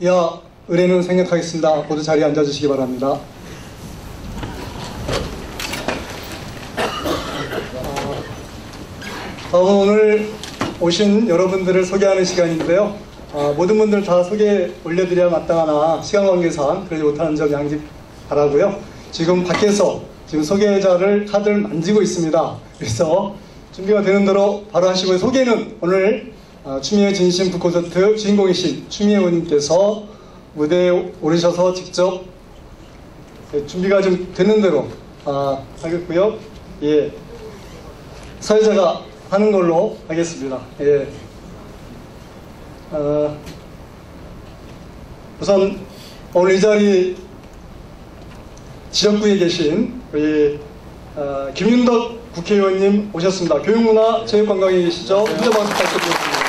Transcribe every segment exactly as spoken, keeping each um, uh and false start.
이하 의뢰는 생략하겠습니다. 모두 자리에 앉아주시기 바랍니다. 다음은 오늘 오신 여러분들을 소개하는 시간인데요. 어, 모든 분들 다 소개 올려드려야 마땅하나 시간 관계상 그러지 못하는 점 양지 바라고요. 지금 밖에서 지금 소개자를 카드를 만지고 있습니다. 그래서 준비가 되는 대로 바로 하시고요. 소개는 오늘 어, 추미애 진심 북콘서트 주인공이신 추미애 의원님께서 무대에 오르셔서 직접 예, 준비가 좀 되는 대로 아, 하겠고요. 예, 사회자가 하는 걸로 하겠습니다. 예. 어, 우선 오늘 이 자리 지역구에 계신 우리 어, 김윤덕 국회의원님 오셨습니다. 교육문화 체육관광에 계시죠? 인사 박수 부탁드리겠습니다.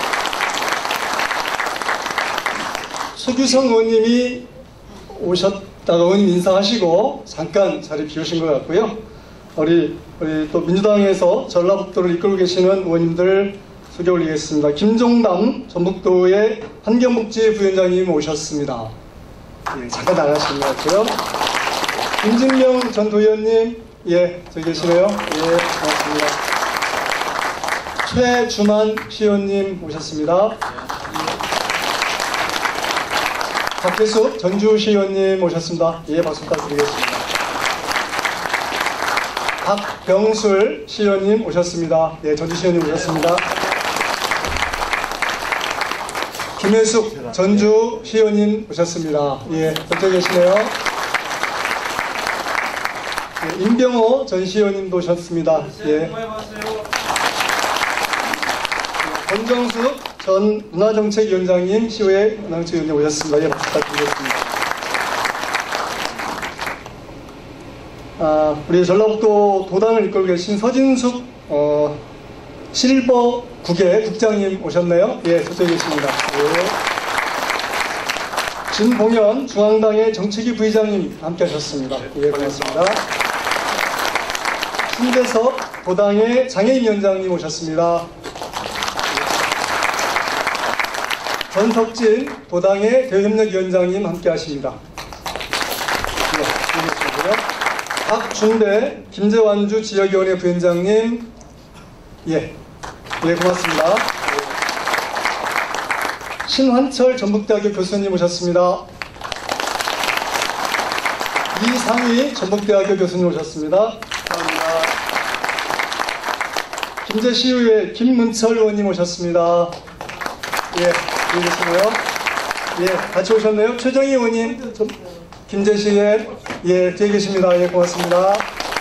소규성 의원님이 오셨다가 의원님 인사하시고 잠깐 자리 비우신 것 같고요. 우리, 우리 또 민주당에서 전라북도를 이끌고 계시는 의원님들 소개 올리겠습니다. 김종담 전북도의 환경복지부위원장님 오셨습니다. 예, 잠깐 나가신 것 같고요. 김진명 전 도의원님, 예, 저기 계시네요. 예, 고맙습니다. 최주만 시의원님 오셨습니다. 박혜숙 전주시의원님 오셨습니다. 예, 박수 부탁드리겠습니다. 박병술 시의원님 오셨습니다. 예, 전주시의원님 오셨습니다. 김혜숙 전주시의원님 오셨습니다. 예, 저쪽에 계시네요. 예, 임병호 전 시의원님도 오셨습니다. 예. 권정숙 전 문화정책위원장님, 시의회 문화정책위원장 오셨습니다. 예, 박수 부탁드리겠습니다. 아, 우리 전라북도 도당을 이끌고 계신 서진숙 어, 실버 국회 국장님 오셨네요. 예, 저쪽에 계십니다. 예. 진봉현 중앙당의 정치기 부의장님 함께 하셨습니다. 예, 고맙습니다. 신대섭 도당의 장애인위원장님 오셨습니다. 전석진 도당의 대협력위원장님 함께 하십니다. 네, 알겠습니다. 박준배 김제완주 지역위원회 부위원장님, 예, 예, 고맙습니다. 신환철 전북대학교 교수님 오셨습니다. 이상희 전북대학교 교수님 오셨습니다. 감사합니다. 김제시의회 김문철 의원님 오셨습니다. 예, 여기 계시고요. 예, 같이 오셨네요. 최정희 의원님, 김제시의, 예, 뒤에 계십니다. 예, 고맙습니다.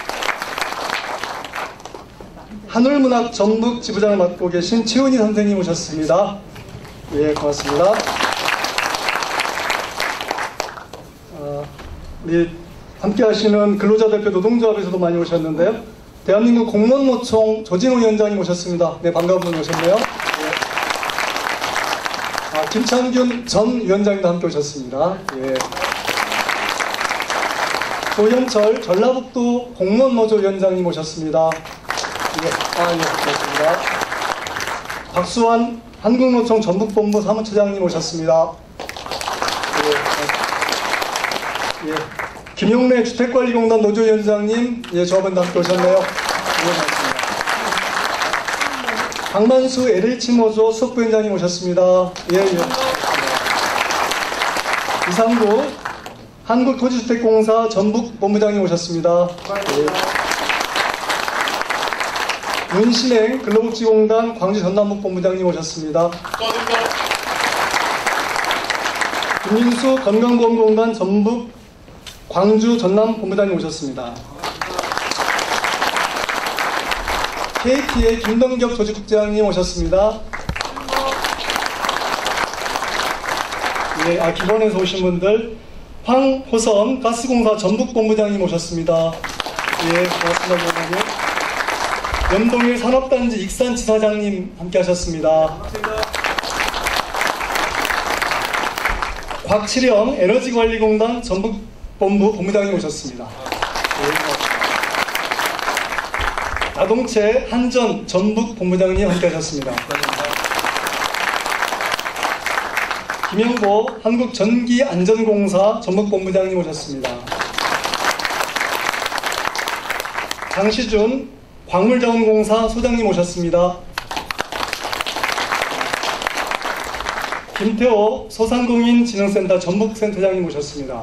한울문학 전북 지부장을 맡고 계신 최은희 선생님 오셨습니다. 예, 고맙습니다. 아, 우리 함께 하시는 근로자대표 노동조합에서도 많이 오셨는데요. 대한민국 공무원노총 조진호 위원장님 오셨습니다. 네, 반가운 분 오셨네요. 예. 아, 김창균 전 위원장님도 함께 오셨습니다. 예. 조영철 전라북도 공무원노조 위원장님 오셨습니다. 예, 아, 예, 고맙습니다. 박수환 한국노총 전북본부 사무처장님 오셨습니다. 예, 예. 김용래 주택관리공단 노조위원장님, 예, 조합원도 함께 오셨네요. 예, 고맙습니다. 박만수 엘에이치노조 수석부위원장님 오셨습니다. 예, 예. 이상구 한국토지주택공사 전북본부장님 오셨습니다. 예. 문신행 근로복지공단 광주 전남북본부장님 오셨습니다. 김민수 건강보험공단 전북 광주 전남본부장님 오셨습니다. 케이티의 김동격 조직국장님 오셨습니다. 예, 아, 기본에서 오신 분들 황호선 가스공사 전북본부장님 오셨습니다. 예, 고맙습니다. 고맙습니다. 연동일 산업단지 익산지사장님 함께 하셨습니다. 곽칠영 에너지관리공단 전북본부 본부장님 오셨습니다. 나동채 한전 전북본부장님 함께 하셨습니다. 김영보 한국전기안전공사 전북본부장님 오셨습니다. 장시준 광물자원공사 소장님 오셨습니다. 김태호 소상공인진흥센터 전북센터장님 오셨습니다.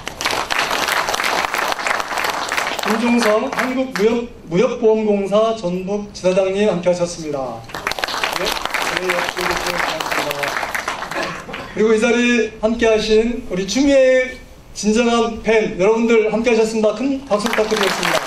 김종성 한국무역보험공사 전북지사장님 함께 하셨습니다. 네, 네, 고맙습니다. 그리고 이 자리에 함께 하신 우리 추미애의 진정한 팬 여러분들 함께 하셨습니다. 큰 박수 부탁드리겠습니다.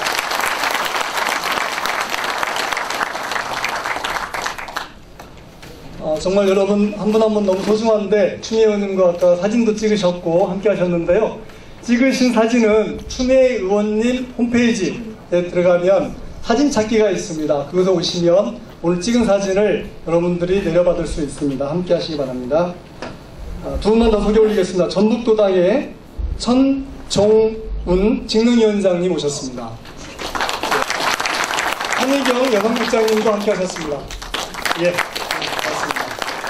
어, 정말 여러분 한 분 한 분 너무 소중한데 추미애 의원님과 아까 사진도 찍으셨고 함께 하셨는데요. 찍으신 사진은 추미애 의원님 홈페이지에 들어가면 사진 찾기가 있습니다. 그곳에 오시면 오늘 찍은 사진을 여러분들이 내려받을 수 있습니다. 함께 하시기 바랍니다. 아, 두 분만 더 소개 올리겠습니다. 전북도당의 천종운 직능위원장님 오셨습니다. 한희경 여성국장님도 함께 하셨습니다. 예, 맞습니다.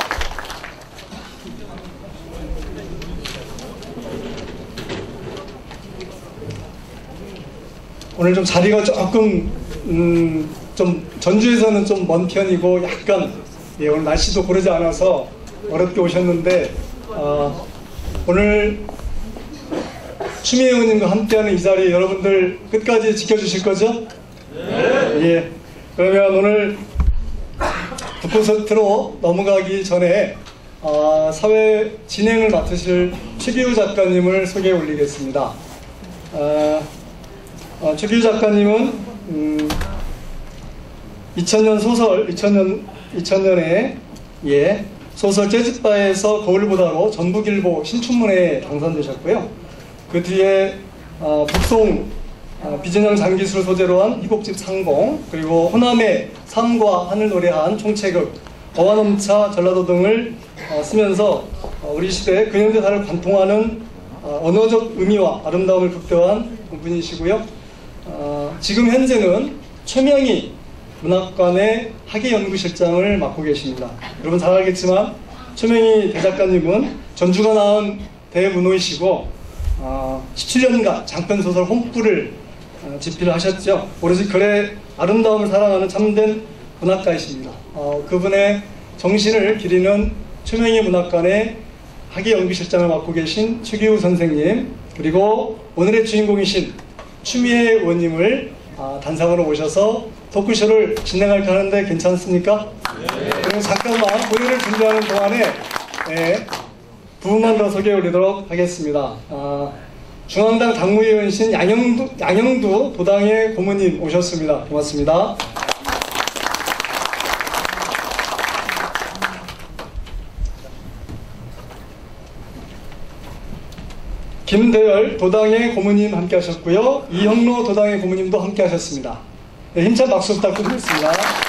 오늘 좀 자리가 조금 음, 좀 전주에서는 좀 먼 편이고 약간 예, 오늘 날씨도 고르지 않아서 어렵게 오셨는데 어, 오늘 추미애 의원님과 함께하는 이 자리 여러분들 끝까지 지켜주실 거죠? 네. 예. 그러면 오늘 북콘서트로 넘어가기 전에 어, 사회 진행을 맡으실 최기우 작가님을 소개해 올리겠습니다. 어, 어, 최기우 작가님은 음, 이천 년 소설 이천 년, 이천 년에 예, 소설 재즈바에서 거울보다로 전북일보 신춘문회에 당선되셨고요. 그 뒤에 어, 북송 어, 비진영 장기수를 소재로 한 희곡집 상봉, 그리고 호남의 삶과 하늘 노래한 총체극, 어와넘차 전라도 등을 어, 쓰면서 어, 우리 시대 근현대사를 관통하는 어, 언어적 의미와 아름다움을 극대화한 분이시고요. 어, 지금 현재는 최명희 문학관의 학예연구실장을 맡고 계십니다. 여러분 잘 알겠지만 최명희 대작가님은 전주가 낳은 대문호이시고 어, 십칠 년간 장편소설 홍불을 어, 집필을 하셨죠. 오로지 글의 아름다움을 사랑하는 참된 문학가이십니다. 어, 그분의 정신을 기리는 최명희 문학관의 학예연구실장을 맡고 계신 최기우 선생님, 그리고 오늘의 주인공이신 추미애 의원님을 어, 단상으로 모셔서 토크쇼를 진행할까 하는데 괜찮습니까? 네. 그럼 잠깐만 본인을 준비하는 동안에 네, 두 분만 더 소개해 올리도록 하겠습니다. 아, 중앙당 당무위원이신 양영두, 양영두 도당의 고모님 오셨습니다. 고맙습니다. 김대열 도당의 고모님 함께 하셨고요. 이형로 도당의 고모님도 함께 하셨습니다. 네, 힘찬 박수 부탁드리겠습니다.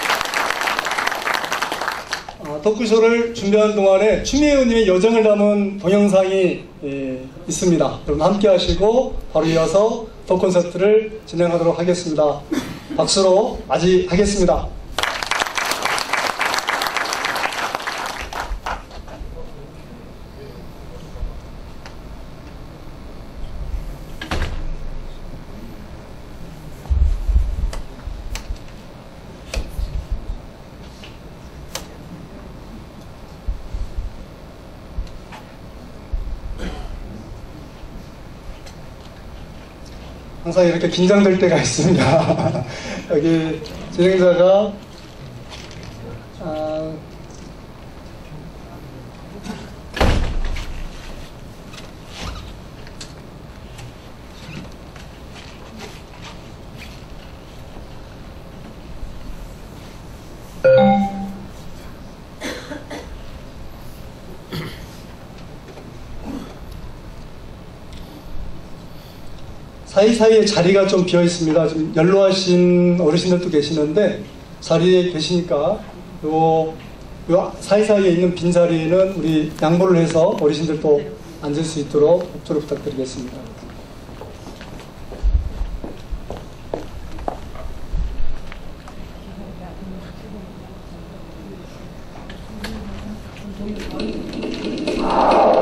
아, 토크쇼를 준비하는 동안에 추미애 의원님의 여정을 담은 동영상이 예, 있습니다. 여러분 함께 하시고 바로 이어서 토크콘서트를 진행하도록 하겠습니다. 박수로 맞이하겠습니다. 항상 이렇게 긴장될 때가 있습니다. 여기 진행자가 아, 사이사이에 자리가 좀 비어 있습니다. 좀 연로하신 어르신들도 계시는데 자리에 계시니까 요, 요 사이사이에 있는 빈 자리는 우리 양보를 해서 어르신들도 앉을 수 있도록 협조를 부탁드리겠습니다. 아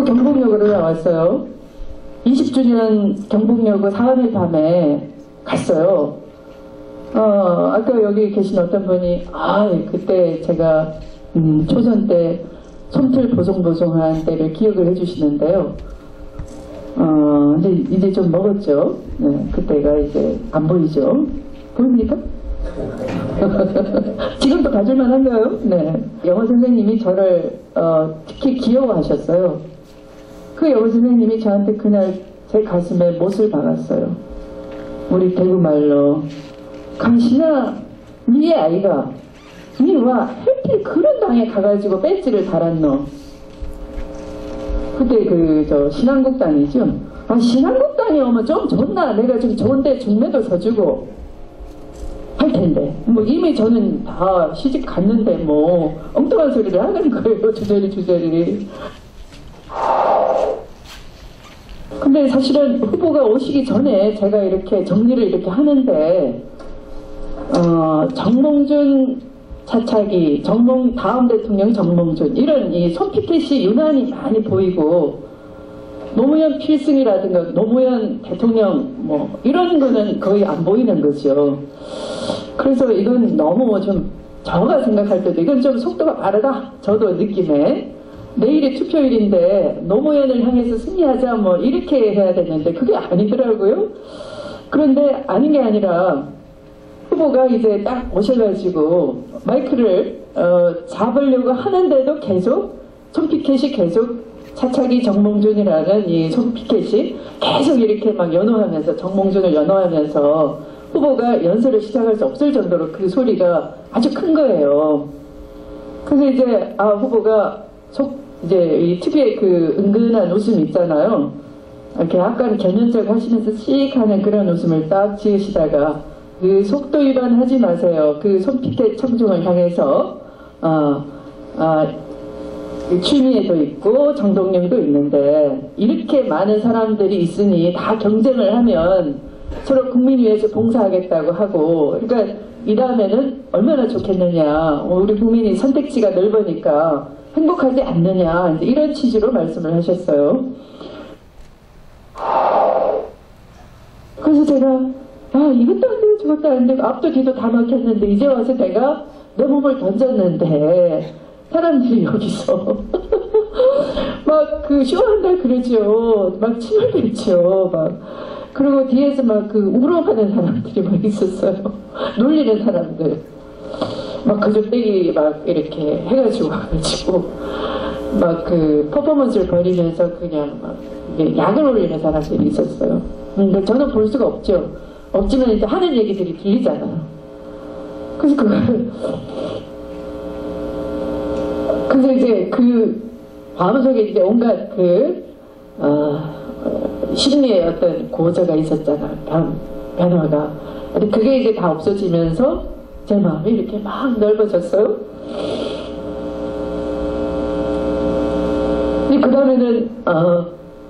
경복역으로 나왔어요. 이십 주년 경복역을 사흘의 밤에 갔어요. 어, 아까 여기 계신 어떤 분이, 아, 그때 제가, 음, 초선 때 솜틀 보송보송한 때를 기억을 해주시는데요. 어, 근데 이제 좀 먹었죠. 네, 그때가 이제 안 보이죠. 보입니까? 지금도 가질만 한가요? 네. 영어 선생님이 저를, 어, 특히 귀여워하셨어요. 그 영어 선생님이 저한테 그날 제 가슴에 못을 박았어요. 우리 대구말로. 강신아, 니의 아이가 니와 하필 그런 당에 가가지고 배지를 달았노. 그때 그 저 신한국당이죠. 아, 신한국당이 오면 좀 좋나? 내가 좀 좋은데 중매도 서주고 할 텐데. 뭐 이미 저는 다 시집 갔는데 뭐 엉뚱한 소리를 하는 거예요. 주저리 주저리. 근데 사실은 후보가 오시기 전에 제가 이렇게 정리를 이렇게 하는데, 어, 정몽준 차차기, 정몽, 다음 대통령 정몽준, 이런 이 손피켓이 유난히 많이 보이고, 노무현 필승이라든가 노무현 대통령 뭐 이런 거는 거의 안 보이는 거죠. 그래서 이건 너무 좀 저가 생각할 때도 이건 좀 속도가 빠르다. 저도 느낌에. 내일이 투표일인데 노무현을 향해서 승리하자 뭐 이렇게 해야 되는데 그게 아니더라고요. 그런데 아닌 게 아니라 후보가 이제 딱 오셔가지고 마이크를 어, 잡으려고 하는데도 계속 손피켓이 계속 차차기 정몽준이라는 이 손피켓이 계속 이렇게 막 연호하면서 정몽준을 연호하면서 후보가 연설을 시작할 수 없을 정도로 그 소리가 아주 큰 거예요. 그래서 이제 아 후보가 속 이제 이 특유의 그 은근한 웃음 있잖아요. 이렇게 약간 견연적 하시면서 씩 하는 그런 웃음을 딱 지으시다가 그 속도 위반 하지 마세요. 그 손피켓 청중을 향해서 어, 어, 추미애도 있고 정동영도 있는데 이렇게 많은 사람들이 있으니 다 경쟁을 하면 서로 국민 위해서 봉사하겠다고 하고 그러니까 이 다음에는 얼마나 좋겠느냐. 우리 국민이 선택지가 넓으니까 행복하지 않느냐. 이제 이런 취지로 말씀을 하셨어요. 그래서 제가 아 이것도 안 되고 저것도 안 되고 앞도 뒤도 다 막혔는데 이제 와서 내가 내 몸을 던졌는데 사람들이 여기서 막 그 쇼한다 그러죠. 막 침을 뱉죠. 막 그리고 뒤에서 막 그 울어가는 사람들이 막 있었어요. 놀리는 사람들. 막 그저빼기 막 이렇게 해가지고 와가지고 막 그 퍼포먼스를 벌이면서 그냥 막 약을 올리는 사람들이 있었어요. 근데 저는 볼 수가 없죠. 없지만 이제 하는 얘기들이 들리잖아요. 그래서 그걸 그래서 이제 그 마음속에 이제 온갖 그 어, 심리의 어떤 고저가 있었잖아. 변, 변화가. 근데 그게 이제 다 없어지면서 제 마음이 이렇게 막 넓어졌어요. 근데 그 다음에는 어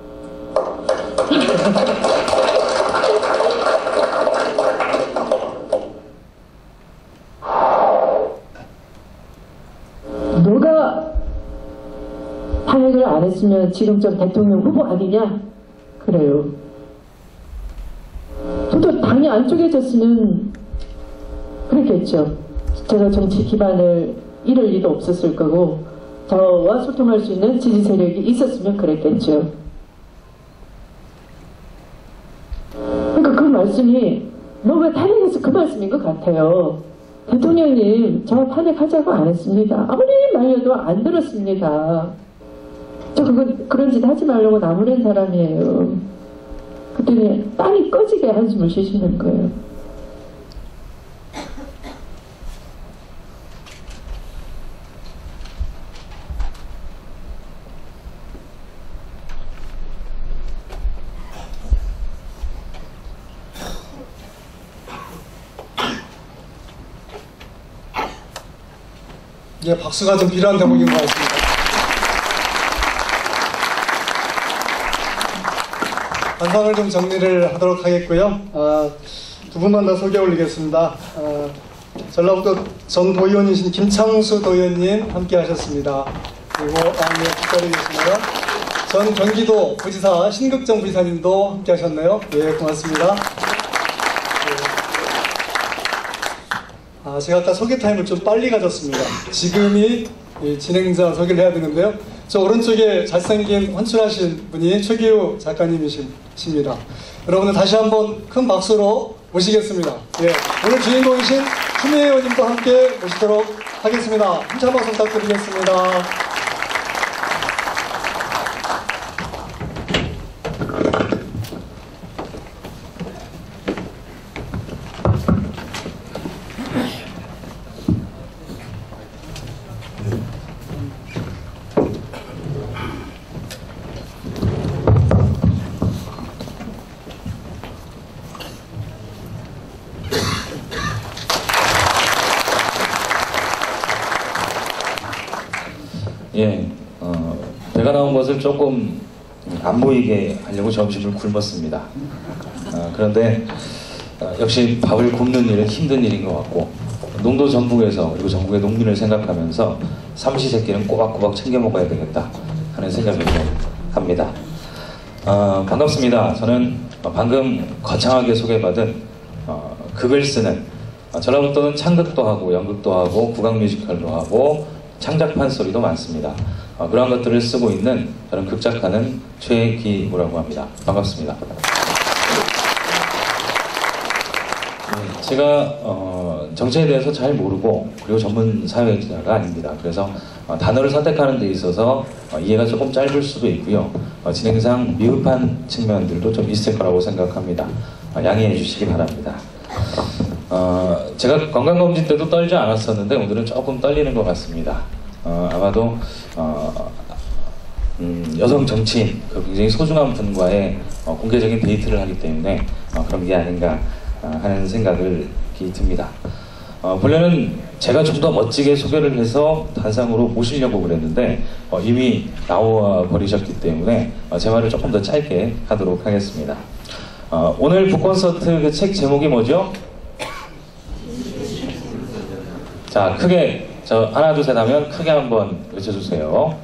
너가 탄핵을 안 했으면 지금쯤 대통령 후보 아니냐? 그래요. 저도 당이 안 쪼개졌으면 그랬겠죠. 제가 정치 기반을 잃을 리도 없었을 거고 저와 소통할 수 있는 지지 세력이 있었으면 그랬겠죠. 그러니까 그 말씀이 너 왜 탄핵했어? 그 말씀인 것 같아요. 대통령님 저 탄핵하자고 안 했습니다. 아무리 말려도 안 들었습니다. 저 그건 그런 짓 하지 말라고 나무란 사람이에요. 그랬더니 땀이 꺼지게 한숨을 쉬시는 거예요. 예, 박수가 좀 필요한 대목인 것 같습니다. 단상을 좀 정리를 하도록 하겠고요. 아, 두 분만 더 소개 올리겠습니다. 아, 전라북도 전 도의원이신 김창수 도의원님 함께 하셨습니다. 그리고 아, 네, 뒷자리에 계시네요. 전 경기도 부지사 신극정 부지사님도 함께 하셨네요. 예, 고맙습니다. 아, 제가 아까 소개 타임을 좀 빨리 가졌습니다. 지금이 이 진행자 소개를 해야 되는데요. 저 오른쪽에 잘생긴 헌출하신 분이 최기우 작가님이십니다. 여러분들 다시 한번 큰 박수로 모시겠습니다. 예, 오늘 주인공이신 추미애 의원님도 함께 모시도록 하겠습니다. 힘찬 박수 부탁드리겠습니다. 예, 어, 배가 나온 것을 조금 안 보이게 하려고 점심을 굶었습니다. 어, 그런데 어, 역시 밥을 굽는 일은 힘든 일인 것 같고, 농도 전북에서 그리고 전국의 농민을 생각하면서 삼시세끼는 꼬박꼬박 챙겨 먹어야 되겠다 하는 생각을 좀 합니다. 어, 반갑습니다. 저는 방금 거창하게 소개받은 어, 극을 쓰는 어, 전라북도는 창극도 하고 연극도 하고 국악 뮤지컬도 하고 창작판 소리도 많습니다. 어, 그런 것들을 쓰고 있는 저는 극작가는 최기우라고 합니다. 반갑습니다. 네, 제가 어, 정치에 대해서 잘 모르고 그리고 전문 사회자가 아닙니다. 그래서 어, 단어를 선택하는 데 있어서 어, 이해가 조금 짧을 수도 있고요. 어, 진행상 미흡한 측면들도 좀 있을 거라고 생각합니다. 어, 양해해 주시기 바랍니다. 어, 제가 건강검진 때도 떨지 않았었는데 오늘은 조금 떨리는 것 같습니다. 어, 아마도 어, 음, 여성 정치인, 그 굉장히 소중한 분과의 어, 공개적인 데이트를 하기 때문에 어, 그런 게 아닌가 어, 하는 생각이 듭니다. 어, 본래는 제가 좀 더 멋지게 소개를 해서 단상으로 모시려고 그랬는데 어, 이미 나와 버리셨기 때문에 어, 제 말을 조금 더 짧게 하도록 하겠습니다. 어, 오늘 북콘서트 그 책 제목이 뭐죠? 자, 크게 저 하나 둘 셋 하면 크게 한번 외쳐주세요.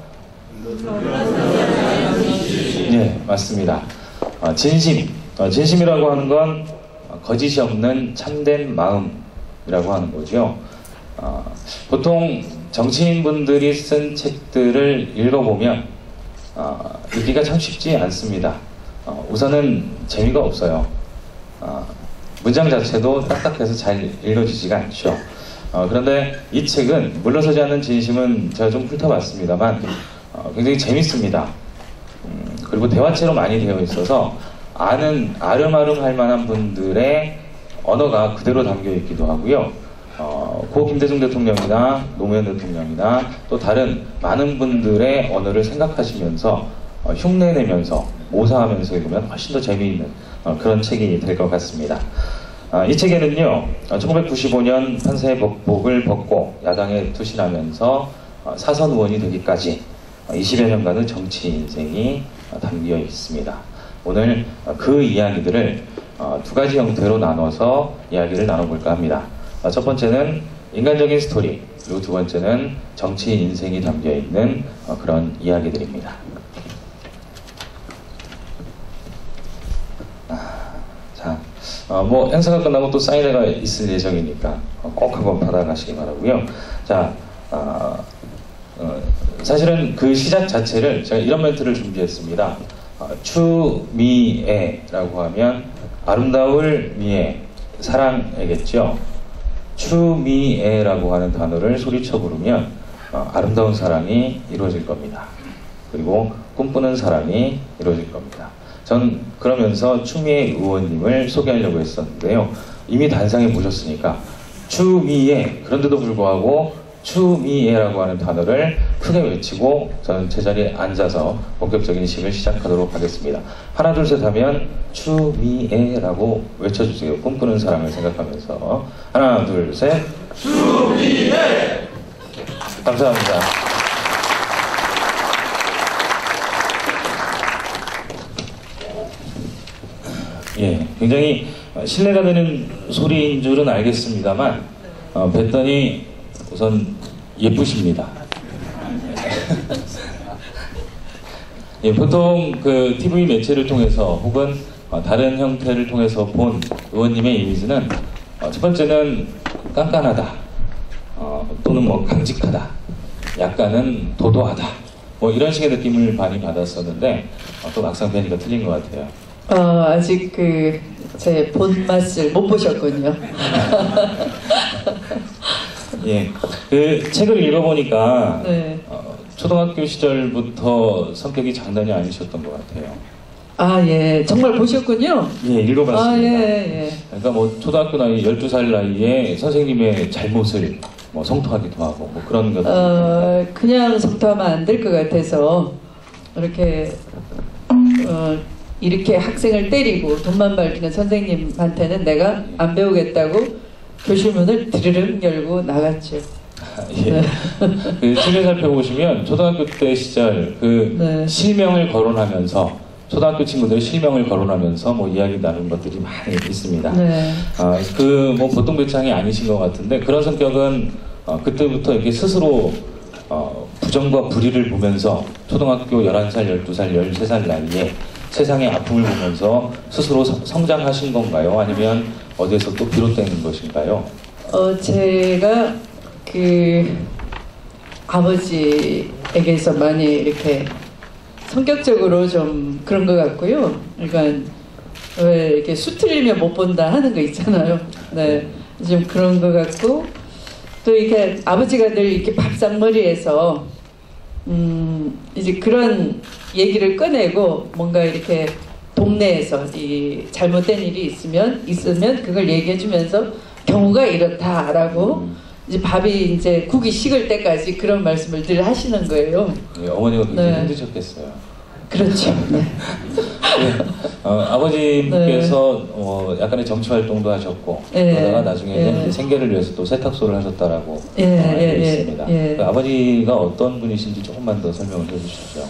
네, 맞습니다. 어, 진심, 어, 진심이라고 하는 건 거짓이 없는 참된 마음이라고 하는 거죠. 어, 보통 정치인분들이 쓴 책들을 읽어보면 어, 읽기가 참 쉽지 않습니다. 어, 우선은 재미가 없어요. 어, 문장 자체도 딱딱해서 잘 읽어지지가 않죠. 어, 그런데 이 책은 물러서지 않는 진심은 제가 좀 훑어봤습니다만 어, 굉장히 재밌습니다. 음, 그리고 대화체로 많이 되어 있어서 아는 아름아름 할 만한 분들의 언어가 그대로 담겨 있기도 하고요. 어, 고 김대중 대통령이나 노무현 대통령이나 또 다른 많은 분들의 언어를 생각하시면서 어, 흉내내면서 모사하면서 읽으면 훨씬 더 재미있는 어, 그런 책이 될 것 같습니다. 아, 이 책에는요, 천구백구십오 년 판사의 법복을 벗고 야당에 투신하면서 어, 사선 의원이 되기까지 어, 이십여 년간의 정치 인생이 어, 담겨 있습니다. 오늘 어, 그 이야기들을 어, 두 가지 형태로 나눠서 이야기를 나눠볼까 합니다. 어, 첫 번째는 인간적인 스토리, 그리고 두 번째는 정치 인생이 담겨 있는 어, 그런 이야기들입니다. 자, 어, 뭐 행사가 끝나고 또 사인회가 있을 예정이니까 어, 꼭 한번 받아가시기 바라고요. 자, 어, 어, 사실은 그 시작 자체를 제가 이런 멘트를 준비했습니다. 어, 추미애라고 하면 아름다울 미애, 사랑이겠죠. 추미애라고 하는 단어를 소리쳐 부르면 어, 아름다운 사랑이 이루어질 겁니다. 그리고 꿈꾸는 사랑이 이루어질 겁니다. 전 그러면서 추미애 의원님을 소개하려고 했었는데요. 이미 단상에 보셨으니까 추미애, 그런데도 불구하고 추미애라고 하는 단어를 크게 외치고 저는 제자리에 앉아서 본격적인 식을 시작하도록 하겠습니다. 하나 둘 셋 하면 추미애라고 외쳐주세요. 꿈꾸는 사랑을 생각하면서 하나 둘 셋 추미애. 감사합니다. 예, 굉장히 신뢰가 되는 소리인 줄은 알겠습니다만 어, 뵀더니 우선 예쁘십니다. 예, 보통 그 티비 매체를 통해서 혹은 어, 다른 형태를 통해서 본 의원님의 이미지는 어, 첫 번째는 깐깐하다, 어, 또는 뭐 강직하다, 약간은 도도하다, 뭐 이런 식의 느낌을 많이 받았었는데 어, 또 막상 뵈니까 틀린 것 같아요. 어, 아직 그 제 본 맛을 못 보셨군요. 예, 그 책을 읽어보니까 네. 어, 초등학교 시절부터 성격이 장난이 아니셨던 것 같아요. 아, 예. 정말 보셨군요. 예, 읽어봤습니다. 아, 예, 예. 그러니까 뭐 초등학교 나이 열두 살 나이에 선생님의 잘못을 뭐 성토하기도 하고 뭐 그런 것들. 어, 그냥 성토하면 안 될 것 같아서 이렇게 어, 이렇게 학생을 때리고 돈만 밝히는 선생님한테는 내가 안 배우겠다고 교실 문을 드르륵 열고 나갔죠. 예. 그 책을 살펴보시면 초등학교 때 시절 그 네. 실명을 거론하면서 초등학교 친구들이 실명을 거론하면서 뭐 이야기 나눈 것들이 많이 있습니다. 네. 아, 그 뭐 보통 배짱이 아니신 것 같은데 그런 성격은 어, 그때부터 이렇게 스스로 어, 부정과 불의를 보면서 초등학교 열한 살, 열두 살, 열세 살 나이에 세상의 아픔을 보면서 스스로 성- 성장하신 건가요? 아니면 어디에서 또 비롯된 것인가요? 어, 제가 그 아버지에게서 많이 이렇게 성격적으로 좀 그런 것 같고요. 그러니까 왜 이렇게 수틀리면 못 본다 하는 거 있잖아요. 네, 좀 그런 것 같고 또 이렇게 아버지가 늘 이렇게 밥상머리에서 음 이제 그런 얘기를 꺼내고 뭔가 이렇게 동네에서 이 잘못된 일이 있으면 있으면 그걸 얘기해주면서 경우가 이렇다라고 이제 밥이 이제 국이 식을 때까지 그런 말씀을 늘 하시는 거예요. 예, 어머니가 굉장히 네. 힘드셨겠어요. 그렇죠. 네. 예, 어, 아버지께서 어, 약간의 정치 활동도 하셨고 네. 그러다가 나중에는 네. 생계를 위해서 또 세탁소를 하셨다라고 예, 어, 알고 예, 예, 있습니다. 예. 그 아버지가 어떤 분이신지 조금만 더 설명을 해주시죠.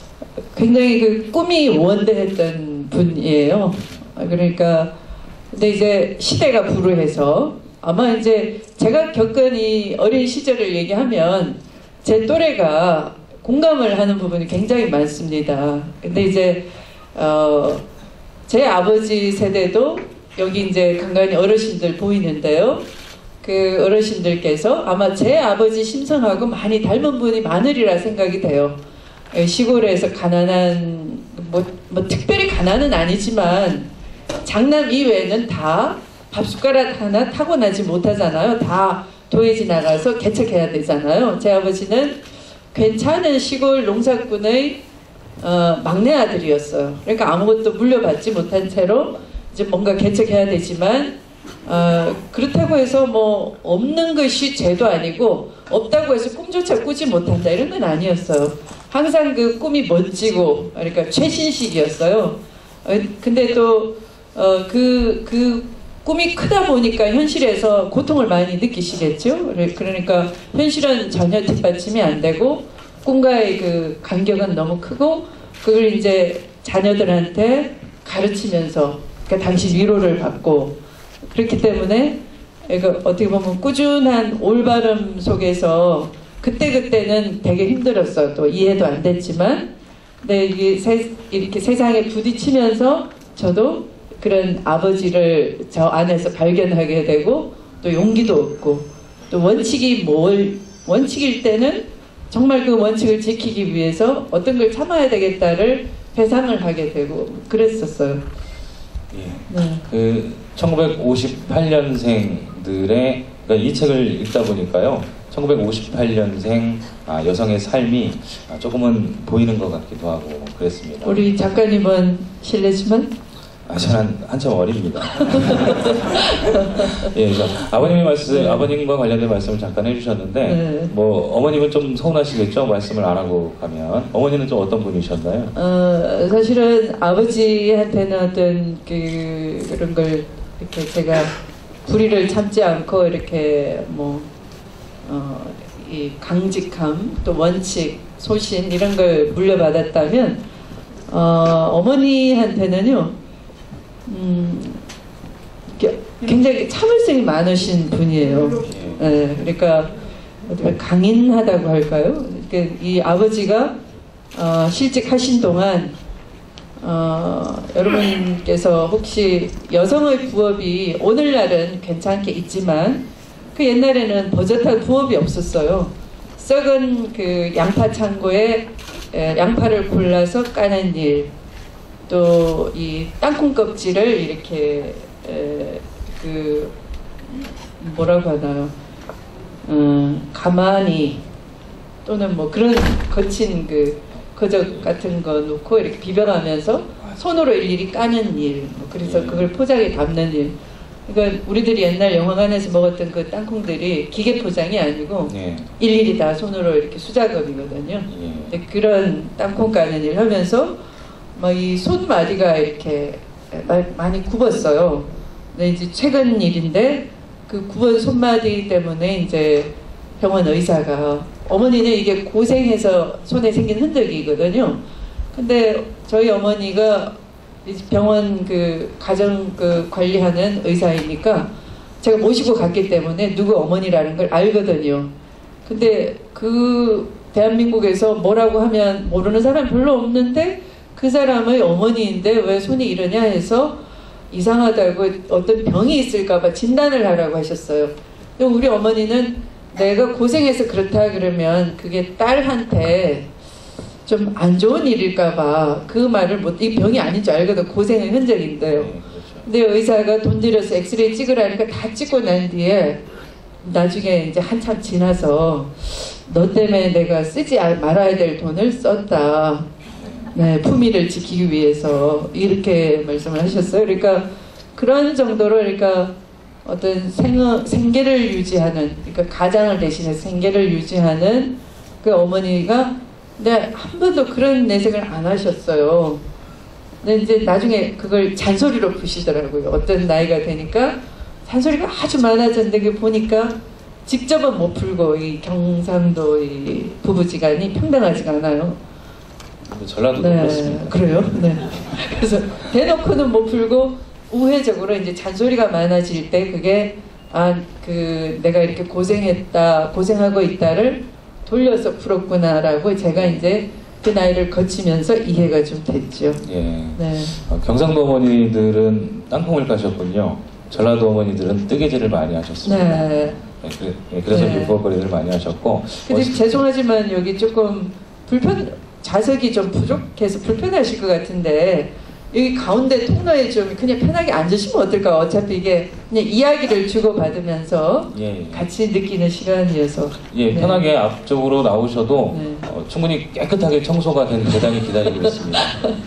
굉장히 그 꿈이 원대했던 분이에요. 그러니까 근데 이제 시대가 불우해서 아마 이제 제가 겪은 이 어린 시절을 얘기하면 제 또래가 공감을 하는 부분이 굉장히 많습니다. 근데 이제 어, 제 아버지 세대도 여기 이제 간간히 어르신들 보이는데요. 그 어르신들께서 아마 제 아버지 심성하고 많이 닮은 분이 많으리라 생각이 돼요. 시골에서 가난한 뭐, 뭐 특별히 가난은 아니지만 장남 이외에는 다 밥숟가락 하나 타고나지 못하잖아요. 다 도예지 나가서 개척해야 되잖아요. 제 아버지는 괜찮은 시골 농사꾼의 어, 막내 아들이었어요. 그러니까 아무것도 물려받지 못한 채로 이제 뭔가 개척해야 되지만 어, 그렇다고 해서 뭐 없는 것이 죄도 아니고 없다고 해서 꿈조차 꾸지 못한다 이런 건 아니었어요. 항상 그 꿈이 멋지고 그러니까 최신식이었어요. 어, 근데 또 어, 그, 그 꿈이 크다 보니까 현실에서 고통을 많이 느끼시겠죠. 그러니까 현실은 전혀 뒷받침이 안 되고 꿈과의 그 간격은 너무 크고 그걸 이제 자녀들한테 가르치면서 그러니까 당시 위로를 받고 그렇기 때문에 그러니까 어떻게 보면 꾸준한 올바름 속에서 그때그때는 되게 힘들었어. 또 이해도 안 됐지만 근데 이게 세, 이렇게 세상에 부딪히면서 저도 그런 아버지를 저 안에서 발견하게 되고 또 용기도 얻고 또 원칙이 뭘 원칙일 때는 정말 그 원칙을 지키기 위해서 어떤 걸 참아야 되겠다를 회상을 하게 되고 그랬었어요. 예. 네. 그 천구백오십팔 년생들의 그러니까 이 책을 읽다 보니까요. 천구백오십팔 년생 아, 여성의 삶이 아, 조금은 보이는 것 같기도 하고 그랬습니다. 우리 작가님은 실례지만 아, 저는 한참 어립니다. 예, 그래서 아버님의 말씀, 네. 아버님과 관련된 말씀을 잠깐 해주셨는데, 네. 뭐 어머님은 좀 서운하시겠죠, 말씀을 안 하고 가면. 어머니는 좀 어떤 분이셨나요? 어, 사실은 아버지한테는 어떤 그, 그런 걸 이렇게 제가 불의를 참지 않고 이렇게 뭐, 어, 이 강직함, 또 원칙, 소신 이런 걸 물려받았다면, 어, 어머니한테는요, 음, 이렇게 굉장히 참을성이 많으신 분이에요. 예, 그러니까 어떻게 강인하다고 할까요? 그러니까 이 아버지가 어, 실직하신 동안 어, 여러분께서 혹시 여성의 부업이 오늘날은 괜찮게 있지만 그 옛날에는 버젓한 부업이 없었어요. 썩은 그 양파 창고에 에, 양파를 골라서 까는 일, 또 이 땅콩 껍질을 이렇게 에, 그 뭐라고 하나요? 음, 가만히 또는 뭐 그런 거친 그 거적 같은 거 놓고 이렇게 비벼가면서 손으로 일일이 까는 일, 뭐 그래서 그걸 포장에 담는 일. 그러니까 우리들이 옛날 영화관에서 먹었던 그 땅콩들이 기계 포장이 아니고 예. 일일이 다 손으로 이렇게 수작업이거든요. 예. 근데 그런 땅콩 까는 일 하면서 막 이 손마디가 이렇게 많이 굽었어요. 근데 이제 최근 일인데 그 굽은 손마디 때문에 이제 병원 의사가 어머니는 이게 고생해서 손에 생긴 흔적이거든요. 근데 저희 어머니가 병원 그 가정 그 관리하는 의사이니까 제가 모시고 갔기 때문에 누구 어머니라는 걸 알거든요. 근데 그 대한민국에서 뭐라고 하면 모르는 사람 별로 없는데 그 사람의 어머니인데 왜 손이 이러냐 해서 이상하다고 어떤 병이 있을까봐 진단을 하라고 하셨어요. 근데 우리 어머니는 내가 고생해서 그렇다 그러면 그게 딸한테 좀 안 좋은 일일까봐 그 말을 못, 이 병이 아닌 줄 알거든. 고생의 흔적인데요. 네, 그렇죠. 근데 의사가 돈 들여서 엑스레이 찍으라니까 다 찍고 난 뒤에 나중에 이제 한참 지나서 너 때문에 내가 쓰지 말아야 될 돈을 썼다. 네, 품위를 지키기 위해서 이렇게 말씀을 하셨어요. 그러니까 그런 정도로 그러니까 어떤 생, 생계를 유지하는, 그러니까 가장을 대신해서 생계를 유지하는 그 어머니가 근데 한 번도 그런 내색을 안 하셨어요. 근데 이제 나중에 그걸 잔소리로 푸시더라고요. 어떤 나이가 되니까 잔소리가 아주 많아졌는데 그 보니까 직접은 못 풀고 이 경상도 이 부부지간이 평등하지가 않아요. 전라도도 네, 그렇습니다. 그래요? 네. 그래서 대놓고는 못 풀고 우회적으로 이제 잔소리가 많아질 때 그게 아, 그 내가 이렇게 고생했다, 고생하고 있다를 돌려서 풀었구나라고 제가 이제 그 나이를 거치면서 이해가 좀 됐죠. 예. 네. 어, 경상도 어머니들은 땅콩을 까셨군요. 전라도 어머니들은 뜨개질을 많이 하셨습니다. 네. 네, 그래, 예, 그래서 네. 밀법거리를 많이 하셨고. 근데 어, 죄송하지만 여기 조금 불편, 좌석이 좀 부족해서 불편하실 것 같은데 여기 가운데 통로에 좀 그냥 편하게 앉으시면 어떨까? 어차피 이게 그냥 이야기를 주고받으면서 예, 예. 같이 느끼는 시간이어서. 예, 네. 편하게 앞쪽으로 나오셔도 네. 어, 충분히 깨끗하게 청소가 된 계단이 기다리고 있습니다.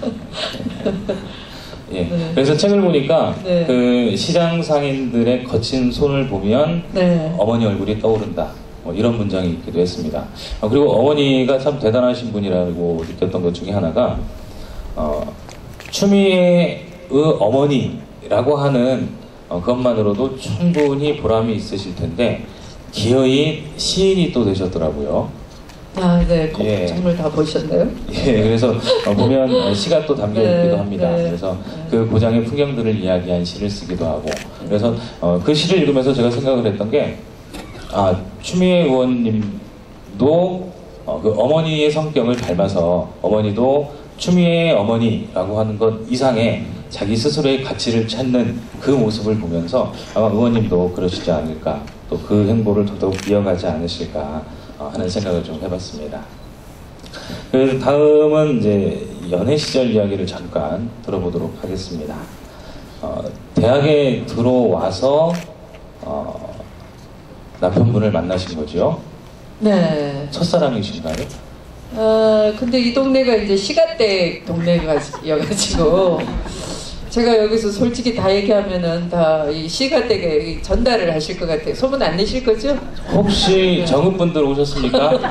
예, 네. 그래서 책을 보니까 네. 그 시장 상인들의 거친 손을 보면 네. 어머니 얼굴이 떠오른다. 뭐 이런 문장이 있기도 했습니다. 어, 그리고 어머니가 참 대단하신 분이라고 느꼈던 것 중에 하나가 어, 추미애의 어머니라고 하는 어, 그것만으로도 충분히 보람이 있으실 텐데 기어이 시인이 또 되셨더라고요. 아, 네. 꼭 예. 정말 다 보셨나요? 예, 그래서 어, 보면 시가 또 담겨 네, 있기도 합니다. 네. 그래서 그 고장의 풍경들을 이야기한 시를 쓰기도 하고, 그래서 어, 그 시를 읽으면서 제가 생각을 했던 게, 아, 추미애 의원님도 어, 그 어머니의 성격을 닮아서 어머니도 추미애의 어머니라고 하는 것 이상의 자기 스스로의 가치를 찾는 그 모습을 보면서 아마 의원님도 그러시지 않을까, 또 그 행보를 더더욱 이어가지 않으실까 하는 생각을 좀 해봤습니다. 그래서 다음은 이제 연애 시절 이야기를 잠깐 들어보도록 하겠습니다. 어, 대학에 들어와서 어, 남편분을 만나신 거죠? 네. 첫사랑이신가요? 아, 근데 이 동네가 이제 시가댁 동네여가지고 제가 여기서 솔직히 다 얘기하면은 다 이 시가댁에 전달을 하실 것 같아요. 소문 안 내실 거죠? 혹시 정읍분들 오셨습니까?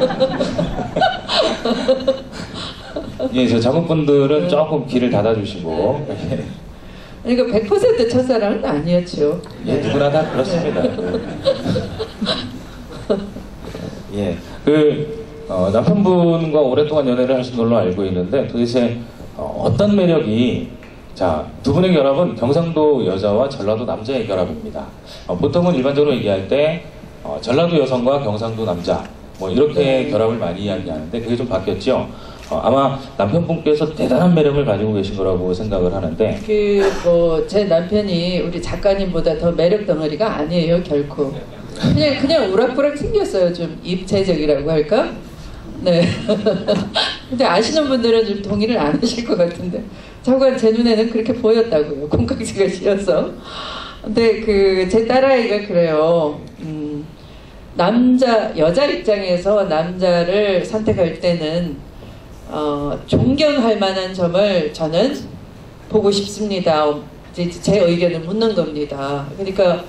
예, 저 정읍분들은 조금 길을 닫아주시고. 그러니까 백 퍼센트 첫사랑은 아니었죠. 예, 누구나 다 그렇습니다. 예, 그 어, 남편분과 오랫동안 연애를 하신 걸로 알고 있는데 도대체 어, 어떤 매력이, 자, 두 분의 결합은 경상도 여자와 전라도 남자의 결합입니다. 어, 보통은 일반적으로 얘기할 때 어, 전라도 여성과 경상도 남자 뭐 이렇게 네. 결합을 많이 이야기하는데 그게 좀 바뀌었죠. 어, 아마 남편분께서 대단한 매력을 가지고 계신 거라고 생각을 하는데 그 뭐 제 남편이 우리 작가님보다 더 매력 덩어리가 아니에요 결코. 그냥 그냥 우락부락 생겼어요. 좀 입체적이라고 할까? 네. 근데 아시는 분들은 좀 동의를 안 하실 것 같은데 자꾸간 제 눈에는 그렇게 보였다고요. 콩깍지가 씌어서. 근데 그 제 딸아이가 그래요. 음, 남자 여자 입장에서 남자를 선택할 때는 어, 존경할 만한 점을 저는 보고 싶습니다. 제, 제 의견을 묻는 겁니다. 그러니까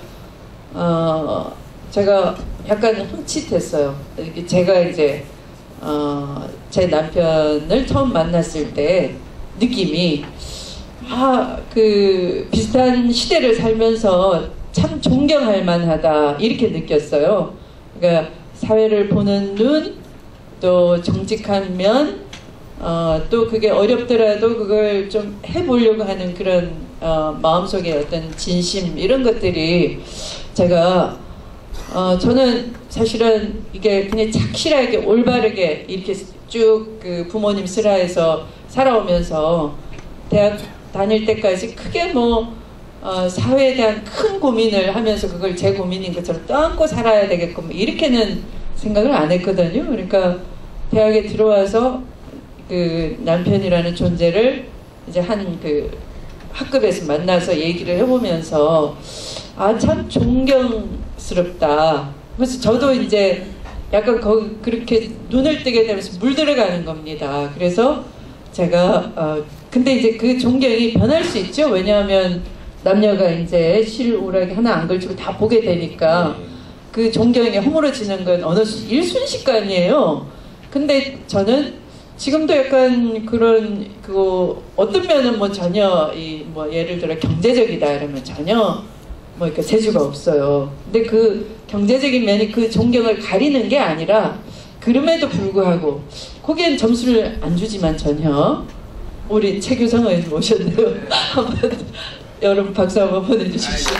어, 제가 약간 흠칫했어요. 이렇게 제가 이제 어, 제 남편을 처음 만났을 때 느낌이 아, 그 비슷한 시대를 살면서 참 존경할 만하다 이렇게 느꼈어요. 그러니까 사회를 보는 눈, 또 정직한 면, 어, 또 그게 어렵더라도 그걸 좀 해보려고 하는 그런 어, 마음속의 어떤 진심 이런 것들이 제가 어, 저는 사실은 이게 그냥 착실하게 올바르게 이렇게 쭉 그 부모님 슬하에서 살아오면서 대학 다닐 때까지 크게 뭐 어, 사회에 대한 큰 고민을 하면서 그걸 제 고민인 것처럼 떠안고 살아야 되겠고 뭐 이렇게는 생각을 안 했거든요. 그러니까 대학에 들어와서 그 남편이라는 존재를 이제 한 그 학급에서 만나서 얘기를 해보면서 아 참 존경스럽다. 그래서 저도 이제 약간 거기 그렇게 눈을 뜨게 되면서 물들어가는 겁니다. 그래서 제가 어 근데 이제 그 존경이 변할 수 있죠. 왜냐하면 남녀가 이제 실오락이 하나 안 걸치고 다 보게 되니까 그 존경이 허물어지는 건 어느 일순식간이에요. 근데 저는 지금도 약간 그런 그거 어떤 면은 뭐 전혀 이 뭐 예를 들어 경제적이다 이러면 전혀 뭐 이렇게 재주가 없어요. 근데 그 경제적인 면이 그 존경을 가리는 게 아니라 그럼에도 불구하고 거기엔 점수를 안 주지만 전혀 우리 최규성 의원님 오셨네요. 한번 여러분 박수 한번 보내주십시오.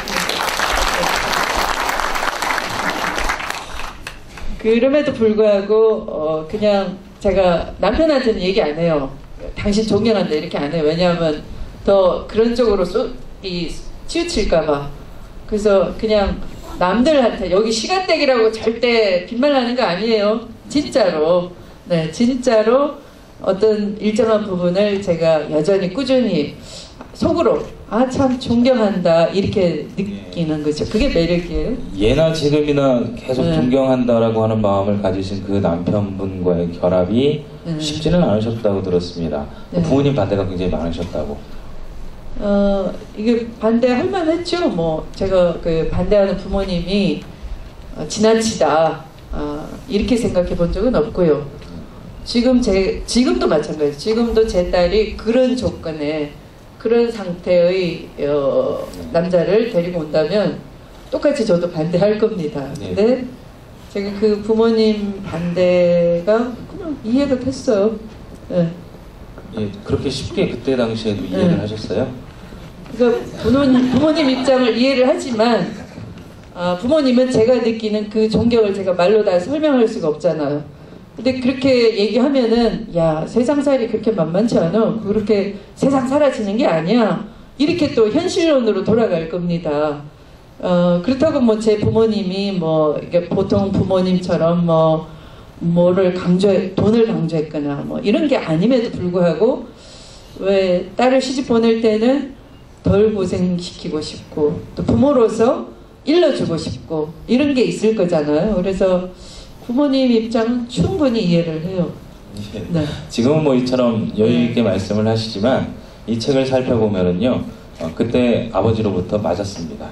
그럼에도 불구하고 어 그냥 제가 남편한테는 얘기 안 해요. 당신 존경한다 이렇게 안 해요. 왜냐하면 더 그런 쪽으로 쏘, 이, 치우칠까봐. 그래서 그냥 남들한테 여기 시간대기라고 절대 빈말하는 거 아니에요. 진짜로. 네, 진짜로 어떤 일정한 부분을 제가 여전히 꾸준히 속으로 아 참 존경한다 이렇게 느끼는 거죠. 그게 매력이에요. 예나 지금이나 계속 네. 존경한다라고 하는 마음을 가지신 그 남편분과의 결합이 네. 쉽지는 않으셨다고 들었습니다. 네. 부모님 반대가 굉장히 많으셨다고. 어 이게 반대할 만했죠. 뭐 제가 그 반대하는 부모님이 어, 지나치다 어, 이렇게 생각해 본 적은 없고요. 지금 제 지금도 마찬가지. 지금도 제 딸이 그런 조건에 그런 상태의 어, 남자를 데리고 온다면 똑같이 저도 반대할 겁니다. 네. 근데 제가 그 부모님 반대가 그냥 이해가 됐어요. 네. 예, 그렇게 쉽게 그때 당시에도 이해를 네. 하셨어요? 그러니까 부모님, 부모님 입장을 이해를 하지만 아, 부모님은 제가 느끼는 그 존경을 제가 말로 다 설명할 수가 없잖아요. 근데 그렇게 얘기하면은 야 세상살이 그렇게 만만치 않아. 그렇게 세상 사라지는 게 아니야. 이렇게 또 현실론으로 돌아갈 겁니다. 어, 그렇다고 뭐 제 부모님이 뭐 이게 보통 부모님처럼 뭐 뭐를 강조해 돈을 강조했거나 뭐 이런 게 아님에도 불구하고 왜 딸을 시집 보낼 때는 덜 고생시키고 싶고 또 부모로서 일러주고 싶고 이런 게 있을 거잖아요. 그래서 부모님 입장은 충분히 이해를 해요. 예. 네. 지금은 뭐 이처럼 여유 있게 말씀을 하시지만 이 책을 살펴보면은요 어, 그때 아버지로부터 맞았습니다.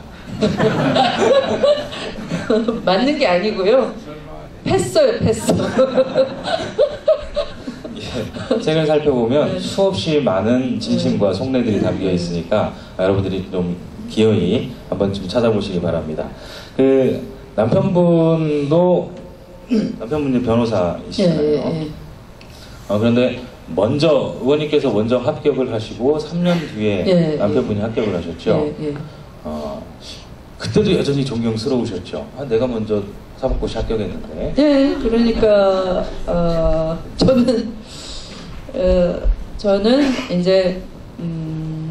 맞는 게 아니고요. 패어요, 패어. 예, 책을 살펴보면 네. 수없이 많은 진심과 속내들이 담겨 있으니까 여러분들이 좀 기어이 한번 좀 찾아보시기 바랍니다. 그 남편분도 남편분이 변호사이시잖아요. 예, 예, 예. 어, 그런데 먼저 의원님께서 먼저 합격을 하시고 삼 년 뒤에 예, 남편분이 합격을 하셨죠. 예, 예. 어, 그때도 여전히 존경스러우셨죠. 아, 내가 먼저 사법고시 합격했는데. 예, 그러니까 어, 저는 어, 저는 이제 음,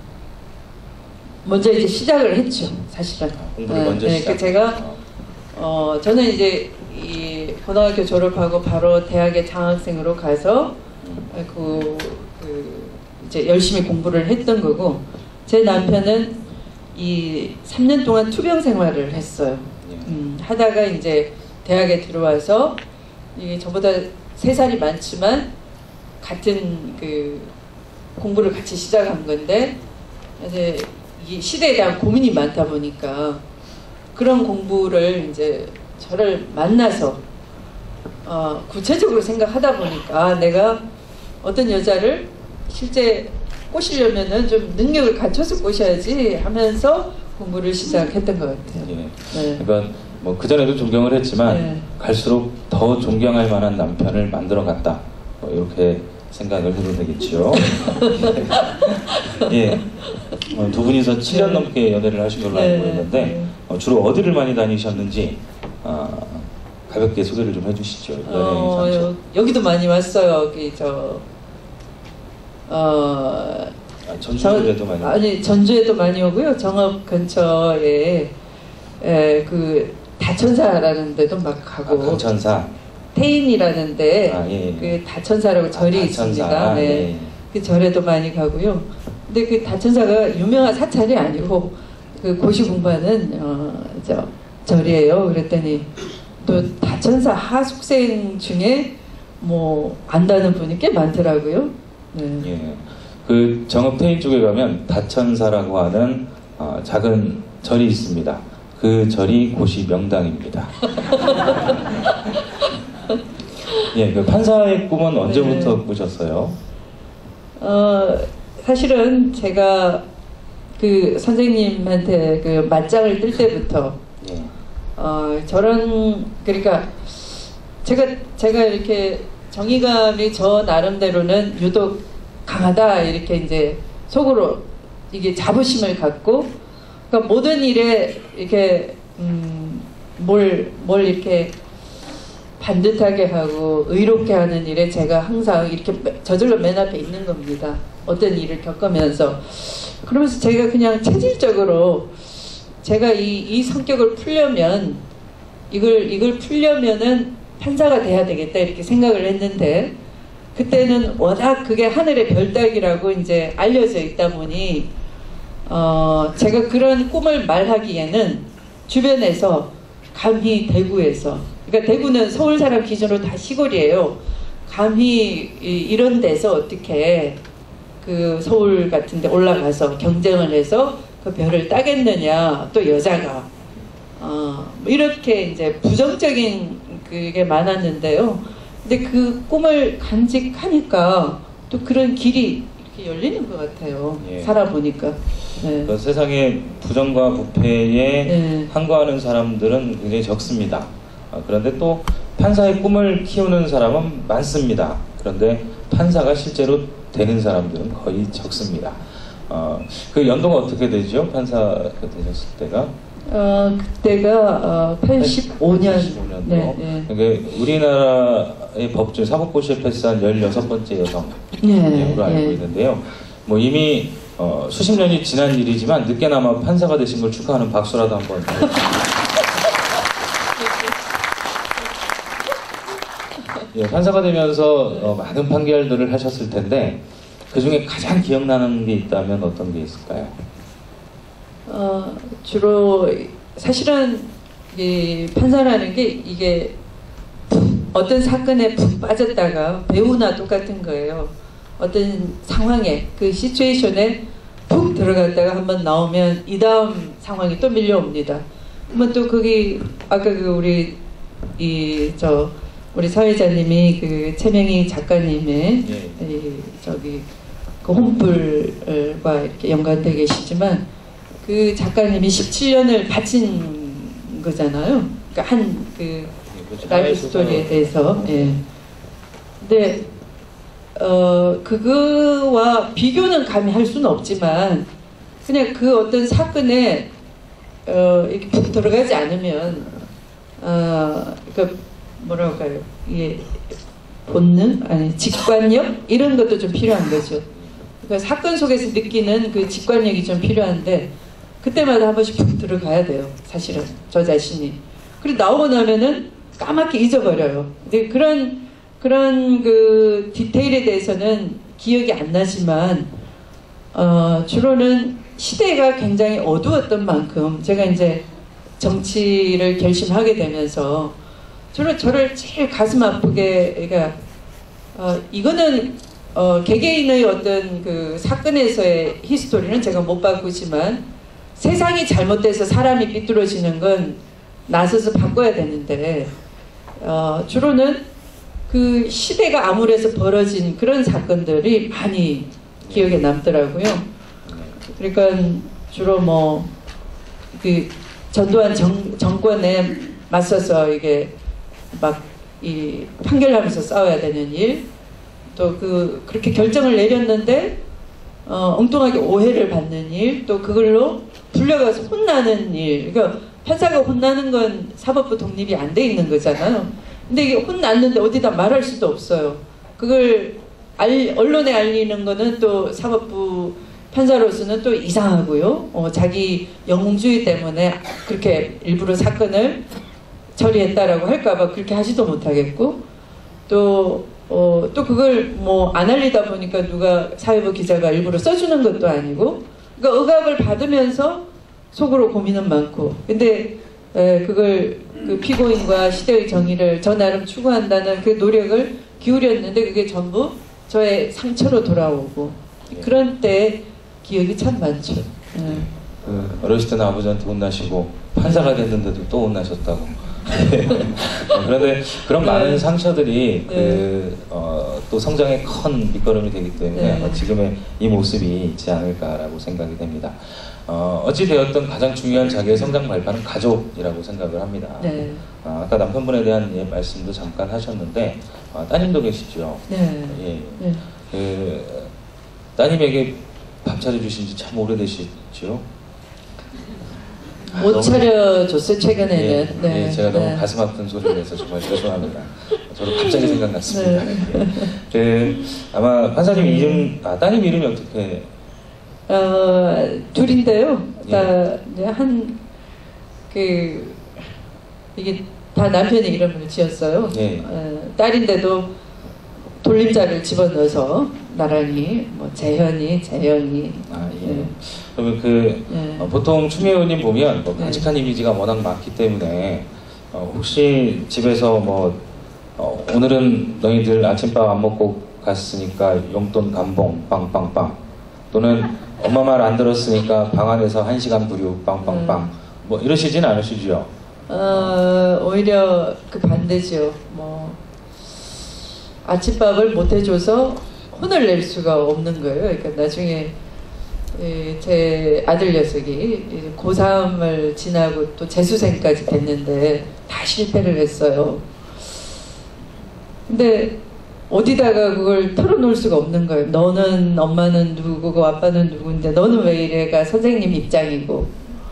먼저 이제 시작을 했죠, 사실은. 공부를 먼저 네, 시작. 그 제가 어, 저는 이제 이 고등학교 졸업하고 바로 대학에 장학생으로 가서 그, 그 이제 열심히 공부를 했던 거고, 제 남편은 이 삼 년 동안 투병 생활을 했어요. 음, 하다가 이제 대학에 들어와서 이게 저보다 세 살이 많지만 같은 그 공부를 같이 시작한 건데, 이제 이 시대에 대한 고민이 많다 보니까 그런 공부를 이제 저를 만나서 어, 구체적으로 생각하다 보니까 아, 내가 어떤 여자를 실제 꼬시려면은 좀 능력을 갖춰서 꼬셔야지 하면서 공부를 시작했던 것 같아요. 예. 네. 그러니까 뭐 그전에도 존경을 했지만 네. 갈수록 더 존경할 만한 남편을 만들어갔다. 뭐 이렇게 생각을 해도 되겠죠. 예. 어, 두 분이서 칠 년 네. 넘게 연애를 하신 걸로 네. 알고 있는데 네. 어, 주로 어디를 많이 다니셨는지 어, 가볍게 소개를 좀 해주시죠. 연애 어, 상식. 여, 여기도 많이 왔어요. 여기 저 어, 아, 전주에도 많이. 아니 전주에도 많이 오고요. 정읍 근처에 에, 그 다천사라는 데도 막 가고. 아, 강천사. 태인이라는데 아, 예, 예. 그 다천사라고 절이 아, 다천사. 있습니다. 네. 예. 그 절에도 많이 가고요. 근데 그 다천사가 유명한 사찰이 아니고 그 고시 공부하는 어, 저 절이에요. 그랬더니 또 다천사 하숙생 중에 뭐 안다는 분이 꽤 많더라고요. 네. 예. 그 정읍 태인 쪽에 가면 다천사라고 하는 어, 작은 절이 있습니다. 그 절이 고시 명당입니다. 예, 그 판사의 꿈은 언제부터 네. 꾸셨어요? 어, 사실은 제가 그 선생님한테 그 맞짱을 뜰 때부터 예. 어, 저런 그러니까 제가 제가 이렇게 정의감이 저 나름대로는 유독 강하다 이렇게 이제 속으로 이게 자부심을 갖고, 그러니까 모든 일에 이렇게 음, 뭘, 뭘 이렇게 반듯하게 하고 의롭게 하는 일에 제가 항상 이렇게 저절로 맨 앞에 있는 겁니다. 어떤 일을 겪으면서. 그러면서 제가 그냥 체질적으로 제가 이, 이 성격을 풀려면 이걸, 이걸 풀려면은 판사가 돼야 되겠다 이렇게 생각을 했는데, 그때는 워낙 그게 하늘의 별 따기라고 이제 알려져 있다 보니 어, 제가 그런 꿈을 말하기에는 주변에서 감히 대구에서, 그러니까 대구는 서울 사람 기준으로 다 시골이에요. 감히 이, 이런 데서 어떻게 그 서울 같은 데 올라가서 경쟁을 해서 그 별을 따겠느냐, 또 여자가 어, 뭐 이렇게 이제 부정적인 그게 많았는데요. 근데 그 꿈을 간직하니까 또 그런 길이 이렇게 열리는 것 같아요. 예. 살아보니까. 네. 그 세상에 부정과 부패에 네. 항거하는 사람들은 굉장히 적습니다. 어, 그런데 또 판사의 꿈을 키우는 사람은 많습니다. 그런데 판사가 실제로 되는 사람들은 거의 적습니다. 어, 그 연도가 어떻게 되죠? 판사가 되셨을 때가? 어, 그때가 어, 팔십오 년. 팔십오 년도. 네, 네. 그러니까 우리나라의 법 중 사법고시에 패스한 열여섯 번째 여성으로 네, 알고 네. 있는데요. 뭐 이미 어, 수십 년이 지난 일이지만 늦게나마 판사가 되신 걸 축하하는 박수라도 한번. 예, 판사가 되면서 어, 많은 판결들을 하셨을 텐데 그 중에 가장 기억나는 게 있다면 어떤 게 있을까요? 어, 주로 사실은 이 판사라는 게 이게 어떤 사건에 푹 빠졌다가 배우나 똑같은 거예요. 어떤 상황에 그 시츄에이션에 푹 들어갔다가 한번 나오면 이 다음 상황이 또 밀려옵니다. 그러면 또 거기 아까 그 우리 이 저 우리 사회자님이 그 최명희 작가님의 예. 이 저기 그 혼불과 이렇게 연관되어 계시지만 그 작가님이 십칠 년을 바친 거잖아요. 그러니까 한 그 라이프 스토리에 대해서. 예. 근데 어 그거와 비교는 감히 할 수는 없지만 그냥 그 어떤 사건에 어 이렇게 푹 들어가지 않으면 어 그 뭐랄까요, 이게 본능, 아니 직관력 이런 것도 좀 필요한 거죠. 그러니까 사건 속에서 느끼는 그 직관력이 좀 필요한데 그때마다 한 번씩 푹 들어가야 돼요. 사실은 저 자신이. 그리고 나오고 나면은 까맣게 잊어버려요. 근데 그런 그런 그 디테일에 대해서는 기억이 안 나지만 어, 주로는 시대가 굉장히 어두웠던 만큼 제가 이제 정치를 결심하게 되면서 주로 저를 제일 가슴 아프게 그러니까 어, 이거는 어, 개개인의 어떤 그 사건에서의 히스토리는 제가 못 바꾸지만 세상이 잘못돼서 사람이 삐뚤어지는 건 나서서 바꿔야 되는데 어, 주로는 그 시대가 암울해서 벌어진 그런 사건들이 많이 기억에 남더라고요. 그러니까 주로 뭐 그 전두환 정, 정권에 맞서서 이게 막 이 판결하면서 싸워야 되는 일, 또 그 그렇게 결정을 내렸는데 어, 엉뚱하게 오해를 받는 일, 또 그걸로 불려가서 혼나는 일. 그러니까 판사가 혼나는 건 사법부 독립이 안 돼 있는 거잖아요. 근데 이게 혼났는데 어디다 말할 수도 없어요. 그걸 알, 언론에 알리는 거는 또 사법부 판사로서는 또 이상하고요. 어, 자기 영웅주의 때문에 그렇게 일부러 사건을 처리했다라고 할까봐 그렇게 하지도 못하겠고, 또, 어, 또 그걸 뭐 안 알리다 보니까 누가 사회부 기자가 일부러 써주는 것도 아니고, 그러니까 억압을 받으면서 속으로 고민은 많고, 근데 에, 그걸 그 피고인과 시대의 정의를 저 나름 추구한다는 그 노력을 기울였는데 그게 전부 저의 상처로 돌아오고 예. 그런 때 기억이 참 많죠. 예. 그 어렸을 때는 아버지한테 혼나시고 판사가 됐는데도 또 혼나셨다고. 그런데 그런 네. 많은 상처들이 네. 그, 어, 또 성장의 큰 밑거름이 되기 때문에 네. 지금의 이 모습이 있지 않을까라고 생각이 됩니다. 어, 어찌되었든 가장 중요한 자기의 성장 발판은 가족이라고 생각을 합니다. 네. 어, 아까 남편분에 대한 예, 말씀도 잠깐 하셨는데 어, 따님도 계시죠? 네. 예. 네. 그, 따님에게 밥 차려주신 지 참 오래되시죠? 못 너무- 차려줬어요, 최근에는. 예, 네. 예, 제가 너무 네. 가슴 아픈 소리를 해서 정말 죄송합니다. 저도 갑자기 생각났습니다. 네. 그, 아마 판사님 이름, 아, 따님 이름이 어떻게? 어, 둘인데요. 예. 다, 이제 한, 그, 이게 다 남편의 이름을 지었어요. 예. 어, 딸인데도 돌림자를 집어넣어서 나란히, 뭐, 재현이, 재현이. 아, 예. 예. 그러면 그, 예. 어, 보통 추미애 의원님 보면 뭐 네. 바칙한 이미지가 워낙 많기 때문에 어, 혹시 집에서 뭐 어, 오늘은 너희들 아침밥 안 먹고 갔으니까 용돈 감봉 빵빵빵, 또는 엄마 말 안 들었으니까 방 안에서 한 시간 부류 빵빵빵, 음. 뭐 이러시진 않으시죠? 어, 오히려 그 반대죠. 뭐, 아침밥을 못 해줘서 혼을 낼 수가 없는 거예요. 그러니까 나중에 예, 제 아들 녀석이 고삼을 지나고 또 재수생까지 됐는데 다 실패를 했어요. 근데 어디다가 그걸 털어놓을 수가 없는 거예요. 너는 엄마는 누구고 아빠는 누구인데 너는 왜 이래가 선생님 입장이고,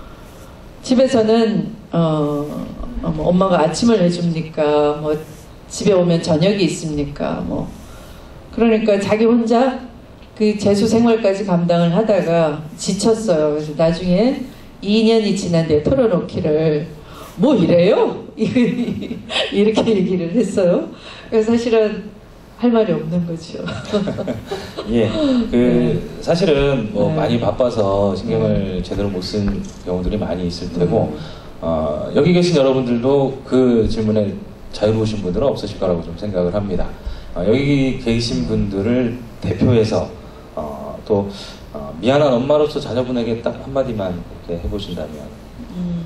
집에서는 어, 어, 뭐 엄마가 아침을 해줍니까? 뭐 집에 오면 저녁이 있습니까? 뭐 그러니까 자기 혼자 그 재수 생활까지 감당을 하다가 지쳤어요. 그래서 나중에 이 년이 지난 뒤에 털어놓기를 뭐 이래요? 이렇게 얘기를 했어요. 그래서 사실은 할 말이 없는 거죠. 예, 그 사실은 뭐 네. 많이 바빠서 신경을 제대로 못 쓴 경우들이 많이 있을 테고, 어, 여기 계신 여러분들도 그 질문에 자유로우신 분들은 없으실 거라고 좀 생각을 합니다. 어, 여기 계신 분들을 대표해서 어, 또 어, 미안한 엄마로서 자녀분에게 딱 한마디만 이렇게 해보신다면. 음,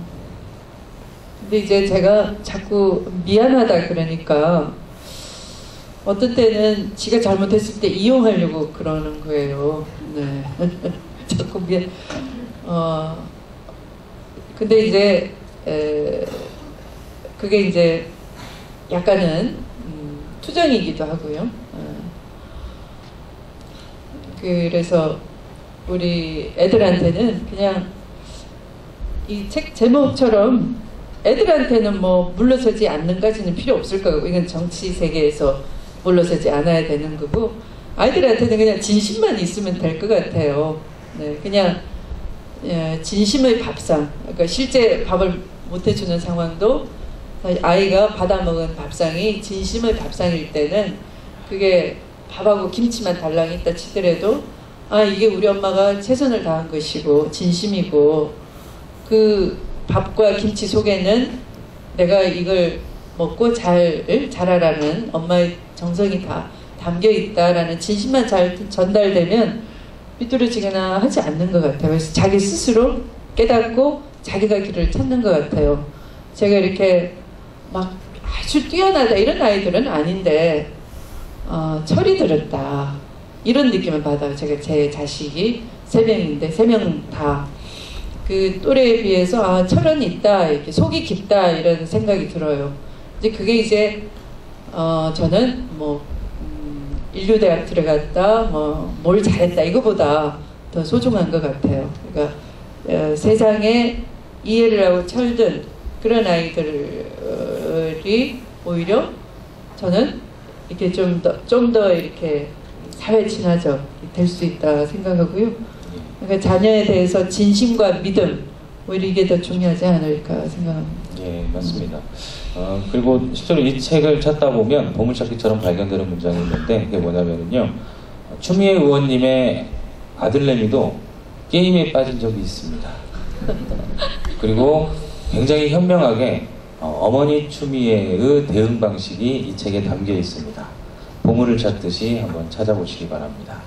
근데 이제 제가 자꾸 미안하다 그러니까 어떤 때는 지가 잘못했을 때 이용하려고 그러는 거예요. 네. 자꾸 미안. 어, 근데 이제 에, 그게 이제 약간은 음, 투정이기도 하고요. 어. 그래서 우리 애들한테는 그냥 이 책 제목처럼 애들한테는 뭐 물러서지 않는까지는 필요 없을 거고, 이건 정치 세계에서 물러서지 않아야 되는 거고, 아이들한테는 그냥 진심만 있으면 될 것 같아요. 네, 그냥 예, 진심의 밥상. 그러니까 실제 밥을 못 해주는 상황도 아이가 받아먹은 밥상이 진심의 밥상일 때는 그게 밥하고 김치만 달랑 있다 치더라도 아, 이게 우리 엄마가 최선을 다한 것이고 진심이고, 그 밥과 김치 속에는 내가 이걸 먹고 잘 자라라는 엄마의 정성이 다 담겨 있다라는 진심만 잘 전달되면 삐뚤어지거나 하지 않는 것 같아요. 그래서 자기 스스로 깨닫고 자기가 길을 찾는 것 같아요. 제가 이렇게 막 아주 뛰어나다 이런 아이들은 아닌데 어, 철이 들었다 이런 느낌을 받아요. 제가 제 자식이 세 명인데 세 명 다 그 또래에 비해서 아, 철은 있다, 이렇게 속이 깊다 이런 생각이 들어요. 이제 그게 이제 어, 저는 뭐 음, 인류대학 들어갔다, 뭐 뭘 잘했다 이거보다 더 소중한 것 같아요. 그러니까 어, 세상에 이해를 하고 철든 그런 아이들이 오히려 저는 이렇게 좀 더 좀 더 이렇게 사회 친화적 될 수 있다 생각하고요. 그러니까 자녀에 대해서 진심과 믿음, 오히려 이게 더 중요하지 않을까 생각합니다. 예, 맞습니다. 어, 그리고 실제로 이 책을 찾다 보면 보물찾기처럼 발견되는 문장이 있는데, 그게 뭐냐면요, 추미애 의원님의 아들내미도 게임에 빠진 적이 있습니다. 그리고 굉장히 현명하게 어, 어머니 추미애의 대응 방식이 이 책에 담겨 있습니다. 보물을 찾듯이 한번 찾아보시기 바랍니다.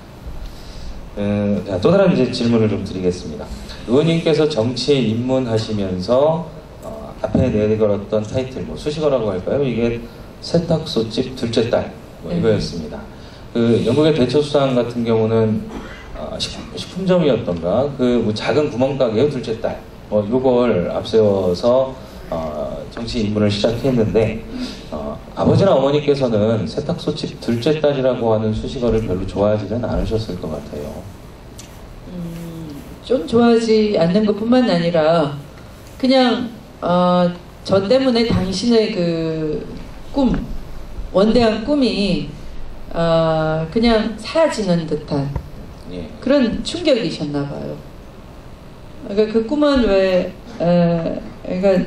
음, 자, 또 다른 이제 질문을 좀 드리겠습니다. 의원님께서 정치에 입문하시면서 어, 앞에 내걸었던 타이틀, 뭐 수식어라고 할까요? 이게 세탁소집 둘째 딸, 뭐 이거였습니다. 그 영국의 대처수상 같은 경우는 어, 식품점이었던가, 그 뭐 작은 구멍가게의 둘째 딸, 뭐 이걸 앞세워서 어, 정치 입문을 시작했는데, 어, 아버지나 어머니께서는 세탁소집 둘째 딸이라고 하는 수식어를 별로 좋아하지는 않으셨을 것 같아요. 음, 좀 좋아하지 않는 것뿐만 아니라 그냥 어, 저 때문에 당신의 그 꿈, 원대한 꿈이 어, 그냥 사라지는 듯한 예. 그런 충격이셨나 봐요. 그러니까 그 꿈은 왜 에, 그러니까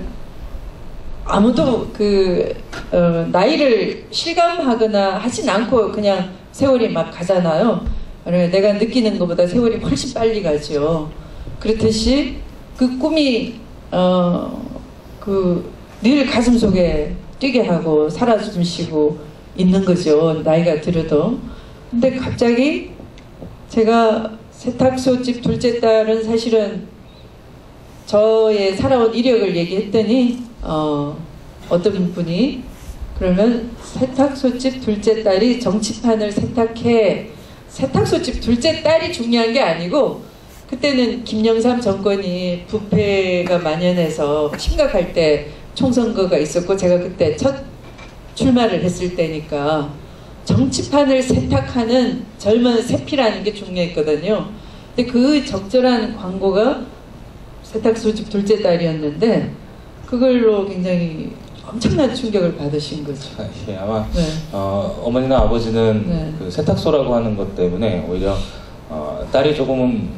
아무도 그 어, 나이를 실감하거나 하진 않고 그냥 세월이 막 가잖아요. 내가 느끼는 것보다 세월이 훨씬 빨리 가죠. 그렇듯이 그 꿈이 어, 그 늘 가슴속에 뛰게 하고 사라지시고 있는 거죠. 나이가 들어도. 근데 갑자기 제가 세탁소집 둘째 딸은 사실은 저의 살아온 이력을 얘기했더니 어, 어떤 분이 그러면 세탁소집 둘째 딸이 정치판을 세탁해, 세탁소집 둘째 딸이 중요한 게 아니고, 그때는 김영삼 정권이 부패가 만연해서 심각할 때 총선거가 있었고 제가 그때 첫 출마를 했을 때니까 정치판을 세탁하는 젊은 세피라는 게 중요했거든요. 근데 그 적절한 광고가 세탁소집 둘째 딸이었는데 그걸로 굉장히 엄청난 충격을 받으신 거죠. 아, 예, 아마 네. 어, 어머니나 아버지는 네. 그 세탁소라고 하는 것 때문에 오히려 어, 딸이 조금은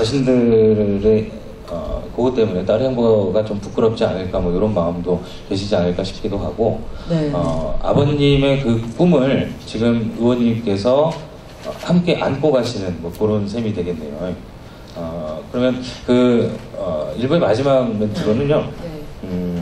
자신들의 어, 그것 때문에 딸의 행보가 좀 부끄럽지 않을까, 뭐 이런 마음도 계시지 않을까 싶기도 하고, 네. 어, 아버님의 그 꿈을 지금 의원님께서 함께 안고 가시는 뭐 그런 셈이 되겠네요. 어, 그러면 그 어, 일부의 마지막 멘트로는요. 네. 음,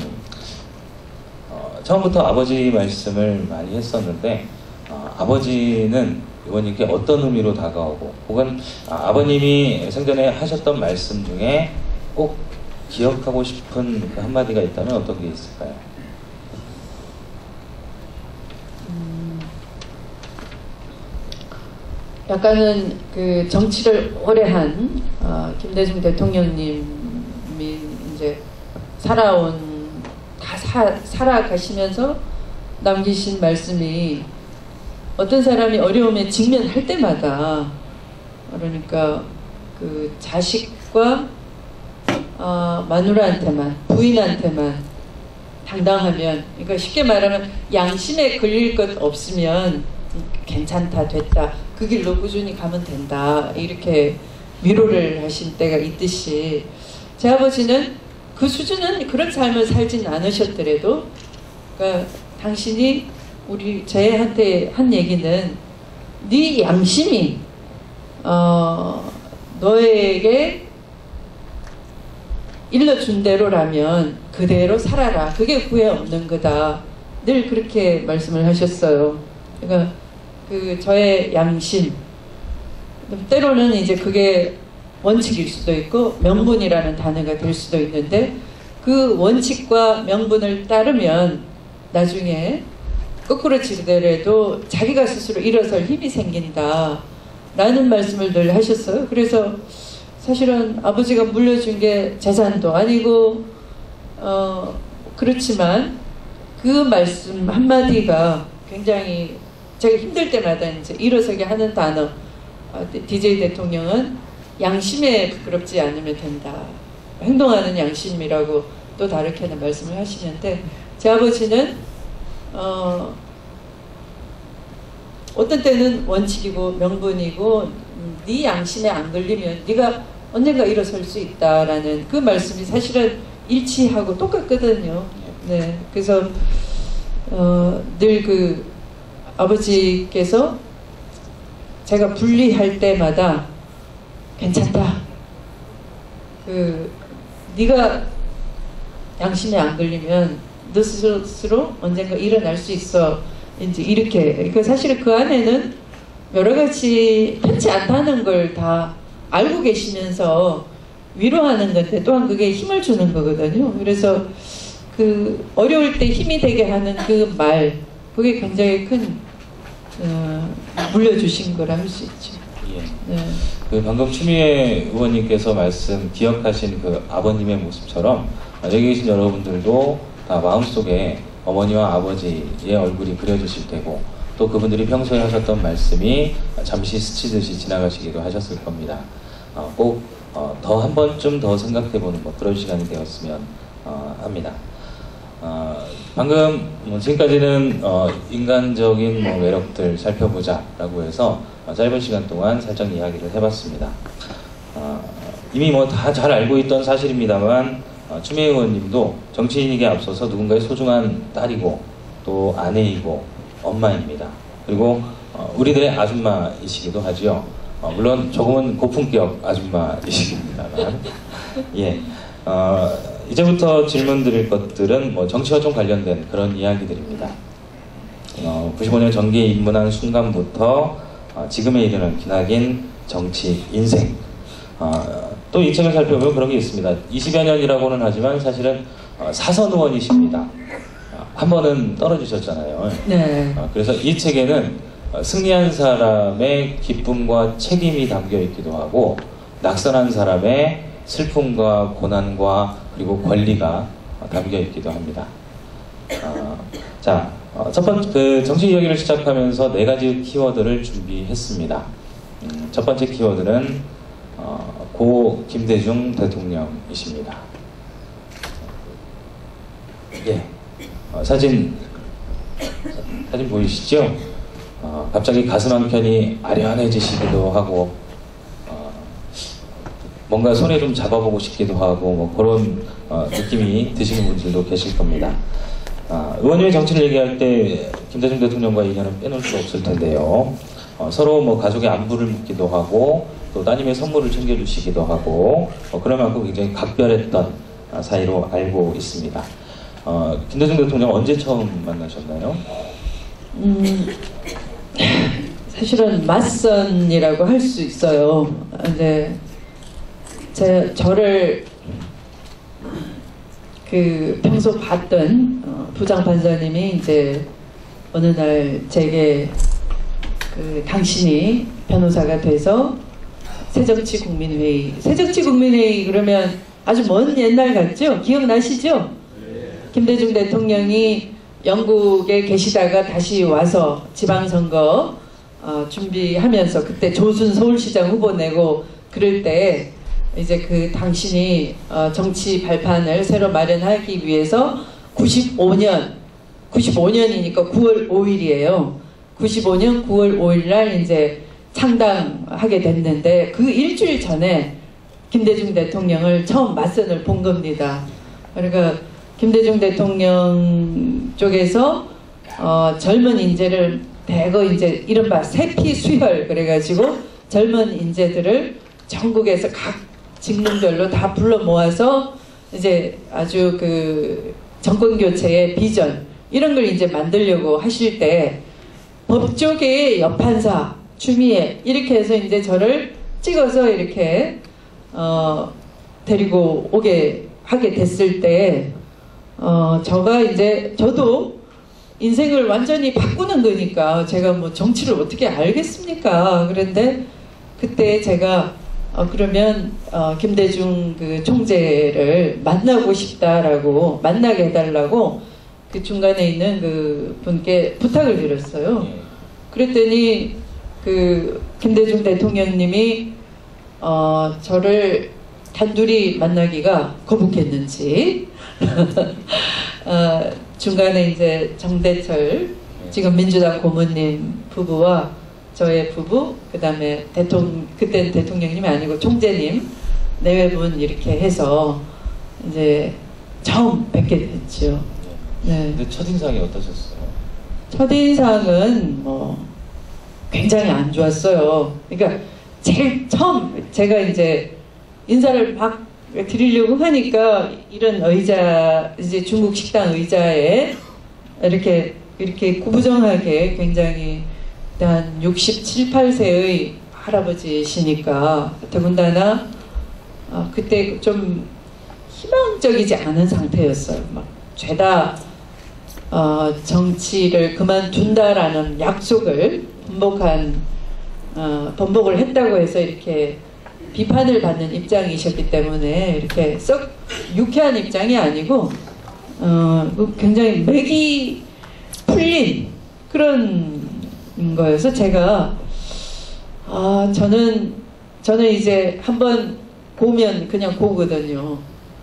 어, 처음부터 아버지 말씀을 많이 했었는데 어, 아버지는 의원님께 어떤 의미로 다가오고, 혹은 아, 아버님이 생전에 하셨던 말씀 중에 꼭 기억하고 싶은 그 한마디가 있다면 어떤 게 있을까요? 음, 약간은 그 정치를 오래 한 어, 김대중 대통령님이 이제 살아온 다 사, 살아가시면서 남기신 말씀이, 어떤 사람이 어려움에 직면할 때마다, 그러니까 그 자식과 어, 마누라한테만, 부인한테만 당당하면, 그러니까 쉽게 말하면 양심에 걸릴 것 없으면 괜찮다, 됐다, 그 길로 꾸준히 가면 된다, 이렇게 위로를 하신 때가 있듯이 제 아버지는 그 수준은 그런 삶을 살진 않으셨더라도, 그러니까 당신이 우리 저희한테 한 얘기는 네 양심이 어, 너에게 일러준 대로라면 그대로 살아라. 그게 후회 없는 거다. 늘 그렇게 말씀을 하셨어요. 그러니까 그 저의 양심, 때로는 이제 그게 원칙일 수도 있고 명분이라는 단어가 될 수도 있는데, 그 원칙과 명분을 따르면 나중에 거꾸로 치더라도 자기가 스스로 일어설 힘이 생긴다 라는 말씀을 늘 하셨어요. 그래서 사실은 아버지가 물려준 게 재산도 아니고 어 그렇지만 그 말씀 한마디가 굉장히 제가 힘들 때마다 이제 일어서게 하는 단어, 디제이 대통령은 양심에 부끄럽지 않으면 된다, 행동하는 양심이라고 또 다르게는 말씀을 하시는데, 제 아버지는 어, 어떤 때는 원칙이고 명분이고 음, 네 양심에 안 걸리면 네가 언젠가 일어설 수 있다라는 그 말씀이 사실은 일치하고 똑같거든요. 네, 그래서 어, 늘 그 아버지께서 제가 분리할 때마다 괜찮다, 그 네가 양심에 안 걸리면 너 스스로 언젠가 일어날 수 있어, 이제 이렇게. 그 사실은 그 안에는 여러 가지 편치 않다는 걸 다 알고 계시면서 위로하는 건데, 또한 그게 힘을 주는 거거든요. 그래서 그 어려울 때 힘이 되게 하는 그 말, 그게 굉장히 큰 어, 물려주신 거라 할 수 있죠. 예. 네. 그 방금 추미애 의원님께서 말씀 기억하신 그 아버님의 모습처럼 여기 계신 여러분들도 다 마음속에 어머니와 아버지의 얼굴이 그려지실 테고, 또 그분들이 평소에 하셨던 말씀이 잠시 스치듯이 지나가시기도 하셨을 겁니다. 어, 꼭 어, 더 한 번쯤 더 생각해보는 뭐 그런 시간이 되었으면 어, 합니다. 어, 방금 뭐 지금까지는 어, 인간적인 뭐 매력들 살펴보자 라고 해서 어, 짧은 시간 동안 살짝 이야기를 해봤습니다. 어, 이미 뭐 다 잘 알고 있던 사실입니다만, 어, 추미애 의원님도 정치인에게 앞서서 누군가의 소중한 딸이고 또 아내이고 엄마입니다. 그리고 어, 우리들의 아줌마이시기도 하지요. 어, 물론 조금은 고품격 아줌마이십니다만, 예. 어, 이제부터 질문 드릴 것들은 뭐 정치와 좀 관련된 그런 이야기들입니다. 어, 구십오 년 정계에 입문한 순간부터 어, 지금에 이르는 기나긴 정치 인생. 어, 또 이 책을 살펴보면 그런 게 있습니다. 이십여 년이라고는 하지만 사실은 어, 사선 의원이십니다. 어, 한 번은 떨어지셨잖아요. 네. 어, 그래서 이 책에는 어, 승리한 사람의 기쁨과 책임이 담겨 있기도 하고, 낙선한 사람의 슬픔과 고난과 그리고 권리가 어, 담겨 있기도 합니다. 어, 자, 어, 첫 번째 그 정치 이야기를 시작하면서 네 가지 키워드를 준비했습니다. 음, 첫 번째 키워드는 어, 고 김대중 대통령이십니다. 예, 어, 사진 사진 보이시죠? 어, 갑자기 가슴 한켠이 아련해지시기도 하고, 어, 뭔가 손에 좀 잡아보고 싶기도 하고, 뭐 그런 어, 느낌이 드시는 분들도 계실 겁니다. 아, 의원님의 정치를 얘기할 때 김대중 대통령과 인연은 빼놓을 수 없을 텐데요. 어, 서로 뭐 가족의 안부를 묻기도 하고, 또 따님의 선물을 챙겨주시기도 하고, 어, 그럴 만큼 굉장히 각별했던 아, 사이로 알고 있습니다. 어, 김대중 대통령 언제 처음 만나셨나요? 음, 사실은 맞선이라고 할 수 있어요. 근데 제 저를 그 평소 봤던 어, 부장 판사님이 이제 어느 날 제게 그 당신이 변호사가 돼서 새정치국민회의, 새정치국민회의 그러면 아주 먼 옛날 같죠? 기억나시죠? 김대중 대통령이 영국에 계시다가 다시 와서 지방선거 어, 준비하면서, 그때 조순 서울시장 후보 내고 그럴 때 이제 그 당신이 어, 정치 발판을 새로 마련하기 위해서 구십오 년, 구십오 년이니까 구월 오일이에요. 구십오 년 구월 오일 날 이제 창당하게 됐는데 그 일주일 전에 김대중 대통령을 처음 맞선을 본 겁니다. 그러니까 김대중 대통령 쪽에서 어, 젊은 인재를 대거 이제 이른바 세피 수혈 그래가지고 젊은 인재들을 전국에서 각 직능별로 다 불러 모아서 이제 아주 그 정권 교체의 비전 이런 걸 이제 만들려고 하실 때 법조계의 여판사 추미애 이렇게 해서 이제 저를 찍어서 이렇게 어, 데리고 오게 하게 됐을 때 어, 저가 이제 저도 인생을 완전히 바꾸는 거니까 제가 뭐 정치를 어떻게 알겠습니까? 그런데 그때 제가 어, 그러면 어, 김대중 그 총재를 만나고 싶다라고 만나게 해달라고 그 중간에 있는 그 분께 부탁을 드렸어요. 그랬더니 그 김대중 대통령님이 어, 저를 단둘이 만나기가 거북했는지 어, 중간에 이제 정대철 지금 민주당 고문님 부부와 저의 부부 그 다음에 대통령 그때는 대통령님이 아니고 총재님 내외분 이렇게 해서 이제 처음 뵙게 됐죠. 네. 근데 첫인상이 어떠셨어요? 첫인상은 뭐 굉장히 안 좋았어요. 그러니까 제일 처음 제가 이제 인사를 막 드리려고 하니까 이런 의자 이제 중국 식당 의자에 이렇게 이렇게 구부정하게 굉장히 한 육십칠, 팔 세의 할아버지시니까 더군다나 어, 그때 좀 희망적이지 않은 상태였어요. 막 죄다 어, 정치를 그만둔다라는 약속을 번복한 어, 번복을 했다고 해서 이렇게 비판을 받는 입장이셨기 때문에 이렇게 썩 유쾌한 입장이 아니고 어, 굉장히 맥이 풀린 그런 거여서 제가 아 저는 저는 이제 한번 고면 그냥 고거든요.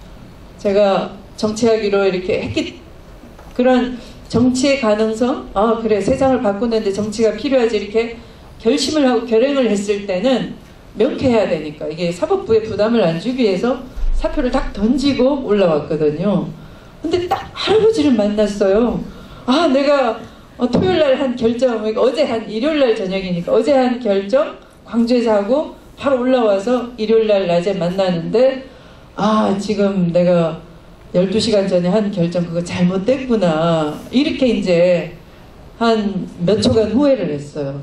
제가 정치하기로 이렇게 했기 그런 정치의 가능성 아 그래 세상을 바꾸는데 정치가 필요하지 이렇게 결심을 하고 결행을 했을 때는 명쾌해야 되니까 이게 사법부에 부담을 안 주기 위해서 사표를 딱 던지고 올라왔거든요. 근데 딱 할아버지를 만났어요. 아 내가 어, 토요일날 한 결정 그러니까 어제 한 일요일날 저녁이니까 어제 한 결정 광주에서 하고 바로 올라와서 일요일날 낮에 만나는데 아 지금 내가 열두 시간 전에 한 결정 그거 잘못됐구나 이렇게 이제 한 몇 초간 후회를 했어요.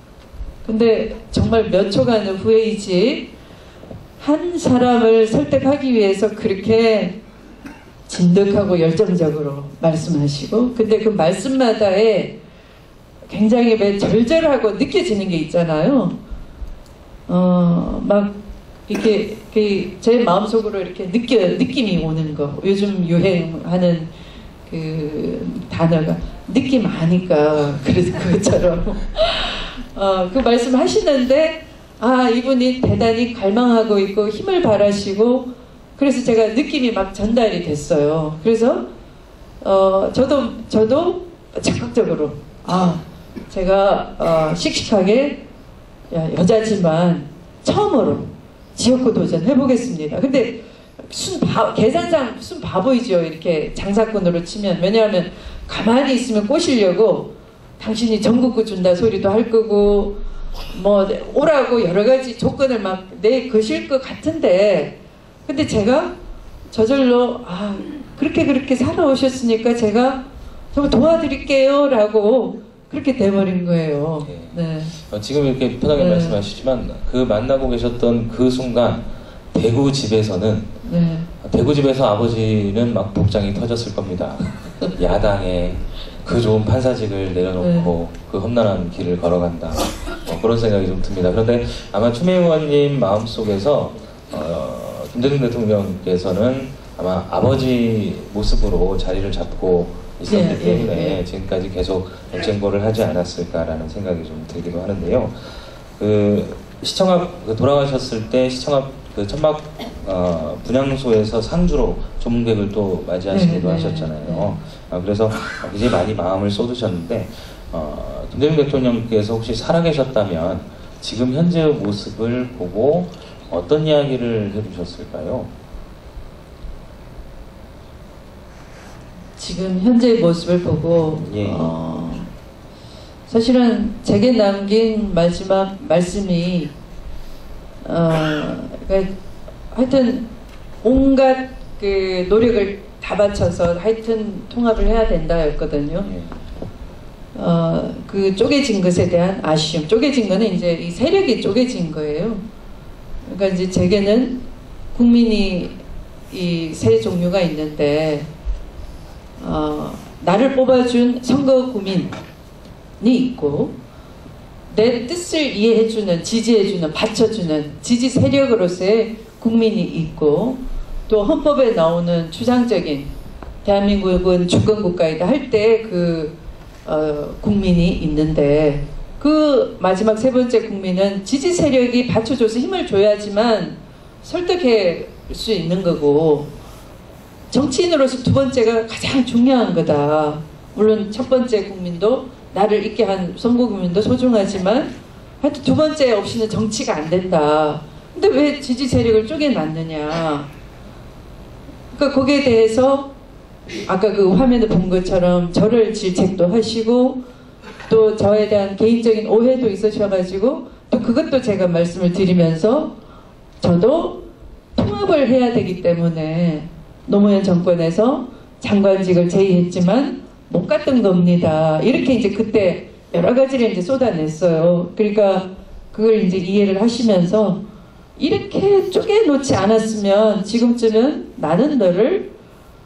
근데 정말 몇 초간의 후회이지 한 사람을 설득하기 위해서 그렇게 진득하고 열정적으로 말씀하시고 근데 그 말씀마다에 굉장히 왜 절절하고 느껴지는 게 있잖아요. 어, 막 이렇게 제 마음속으로 이렇게 느껴 느낌이 오는 거 요즘 유행하는 그 단어가 느낌 아니까 그래서 그것처럼 어, 그 말씀 하시는데 아 이분이 대단히 갈망하고 있고 힘을 바라시고 그래서 제가 느낌이 막 전달이 됐어요. 그래서 어, 저도 저도 적극적으로 아 제가 어, 씩씩하게 야, 여자지만 처음으로 지역구 도전 해보겠습니다. 근데 순 바, 계산상 순 바보이죠. 이렇게 장사꾼으로 치면 왜냐하면 가만히 있으면 꼬시려고 당신이 전국구 준다 소리도 할 거고 뭐 오라고 여러 가지 조건을 막 내 거실 것 같은데 근데 제가 저절로 아 그렇게 그렇게 살아오셨으니까 제가 좀 도와드릴게요 라고 그렇게 돼버린 거예요. 네. 네. 어, 지금 이렇게 편하게 네. 말씀하시지만 그 만나고 계셨던 그 순간 대구 집에서는 네. 대구 집에서 아버지는 막 복장이 터졌을 겁니다. 야당에 그 좋은 판사직을 내려놓고 네. 그 험난한 길을 걸어간다. 어, 그런 생각이 좀 듭니다. 그런데 아마 추미애 의원님 마음속에서 어, 김대중 대통령께서는 아마 아버지 모습으로 자리를 잡고 있었기 네, 때문에 네, 네. 지금까지 계속 정쟁거를 하지 않았을까라는 생각이 좀 들기도 하는데요. 그 시청 앞 그 돌아가셨을 때 시청 앞 그 천막 어, 분향소에서 상주로 조문객을 또 맞이하시기도 네, 네, 하셨잖아요. 네. 어, 그래서 굉장히 많이 마음을 쏟으셨는데 어, 김대중 대통령께서 혹시 살아계셨다면 지금 현재의 모습을 보고 어떤 이야기를 해주셨을까요? 지금 현재의 모습을 보고 예. 어, 사실은 제게 남긴 마지막 말씀이 어, 그러니까 하여튼 온갖 그 노력을 다 바쳐서 하여튼 통합을 해야 된다였거든요. 예. 어, 그 쪼개진 것에 대한 아쉬움. 쪼개진 거는 이제 이 세력이 쪼개진 거예요. 그러니까 이제 제게는 국민이 이 세 종류가 있는데 어, 나를 뽑아준 선거 구민이 있고 내 뜻을 이해해주는, 지지해주는, 받쳐주는 지지 세력으로서의 국민이 있고 또 헌법에 나오는 추상적인 대한민국은 주권국가이다 할 때 그 어, 국민이 있는데 그 마지막 세 번째 국민은 지지 세력이 받쳐줘서 힘을 줘야지만 설득할 수 있는 거고 정치인으로서 두 번째가 가장 중요한 거다. 물론 첫 번째 국민도 나를 있게 한 선거 국민도 소중하지만 하여튼 두 번째 없이는 정치가 안 된다. 근데 왜 지지 세력을 쪼개놨느냐. 그러니까 거기에 대해서 아까 그 화면에 본 것처럼 저를 질책도 하시고 또 저에 대한 개인적인 오해도 있으셔가지고 또 그것도 제가 말씀을 드리면서 저도 통합을 해야 되기 때문에 노무현 정권에서 장관직을 제의했지만 못 갔던 겁니다. 이렇게 이제 그때 여러 가지를 이제 쏟아냈어요. 그러니까 그걸 이제 이해를 하시면서 이렇게 쪼개놓지 않았으면 지금쯤은 나는 너를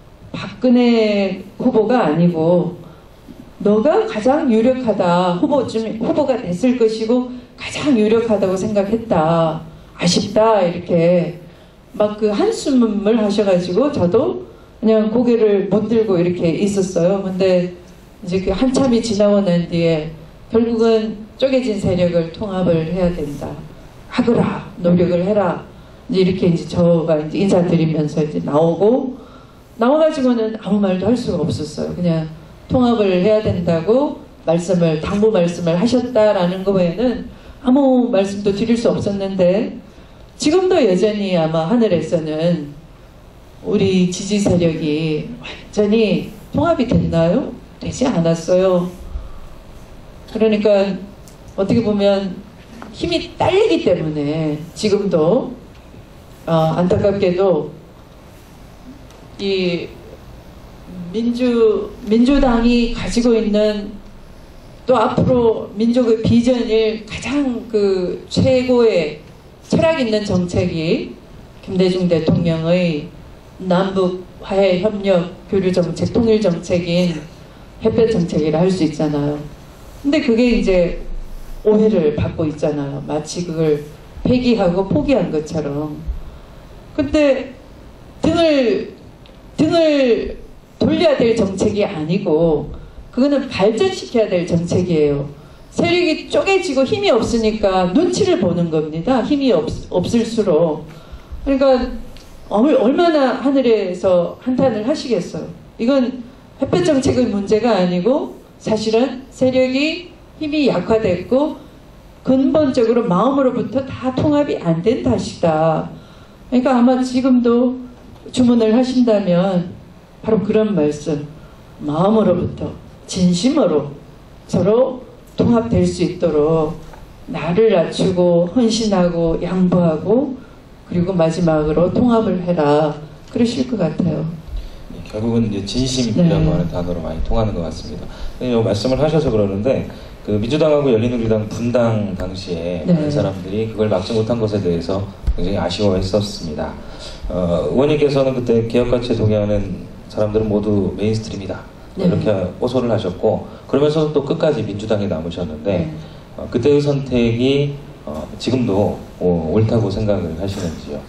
박근혜 후보가 아니고 너가 가장 유력하다 후보 중 후보가 됐을 것이고 가장 유력하다고 생각했다. 아쉽다 이렇게 막 그 한숨을 하셔가지고 저도 그냥 고개를 못 들고 이렇게 있었어요. 근데 이제 그 한참이 지나고 난 뒤에 결국은 쪼개진 세력을 통합을 해야 된다. 하거라, 노력을 해라. 이제 이렇게 이제 저가 이제 인사드리면서 이제 나오고 나와가지고는 아무 말도 할 수가 없었어요. 그냥 통합을 해야 된다고 말씀을 당부 말씀을 하셨다라는 거 외에는 아무 말씀도 드릴 수 없었는데 지금도 여전히 아마 하늘에서는 우리 지지 세력이 완전히 통합이 됐나요? 되지 않았어요. 그러니까 어떻게 보면 힘이 딸리기 때문에 지금도 어, 안타깝게도 이 민주 민주당이 가지고 있는 또 앞으로 민족의 비전일 가장 그 최고의 철학 있는 정책이 김대중 대통령의 남북 화해 협력 교류 정책, 통일 정책인 햇볕 정책이라 할 수 있잖아요. 근데 그게 이제 오해를 받고 있잖아요. 마치 그걸 폐기하고 포기한 것처럼. 근데 등을 등을 돌려야 될 정책이 아니고 그거는 발전시켜야 될 정책이에요. 세력이 쪼개지고 힘이 없으니까 눈치를 보는 겁니다. 힘이 없, 없을수록. 그러니까 얼마나 하늘에서 한탄을 하시겠어요. 이건 햇볕 정책의 문제가 아니고 사실은 세력이 힘이 약화됐고 근본적으로 마음으로부터 다 통합이 안 된 탓이다. 그러니까 아마 지금도 주문을 하신다면 바로 그런 말씀, 마음으로부터 진심으로 서로 통합될 수 있도록 나를 낮추고 헌신하고 양보하고 그리고 마지막으로 통합을 해라. 그러실 것 같아요. 결국은 이제 진심이라고 네. 하는 단어로 많이 통하는 것 같습니다. 네, 말씀을 하셔서 그러는데 그 민주당하고 열린우리당 분당 당시에 네. 많은 사람들이 그걸 막지 못한 것에 대해서 굉장히 아쉬워했었습니다. 어, 의원님께서는 그때 개혁같이 동의하는 사람들은 모두 메인스트림이다. 네. 이렇게 호소를 하셨고 그러면서 또 끝까지 민주당에 남으셨는데 네. 어, 그때의 선택이 어, 지금도 어, 옳다고 생각을 하시는지요?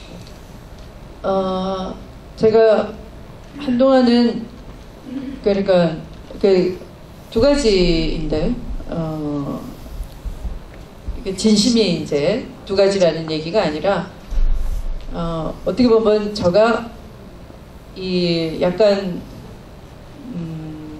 어, 제가 한동안은 그러니까 그 두 가지인데 어, 진심이 이제 두 가지라는 얘기가 아니라 어, 어떻게 보면 저가 이 약간 음,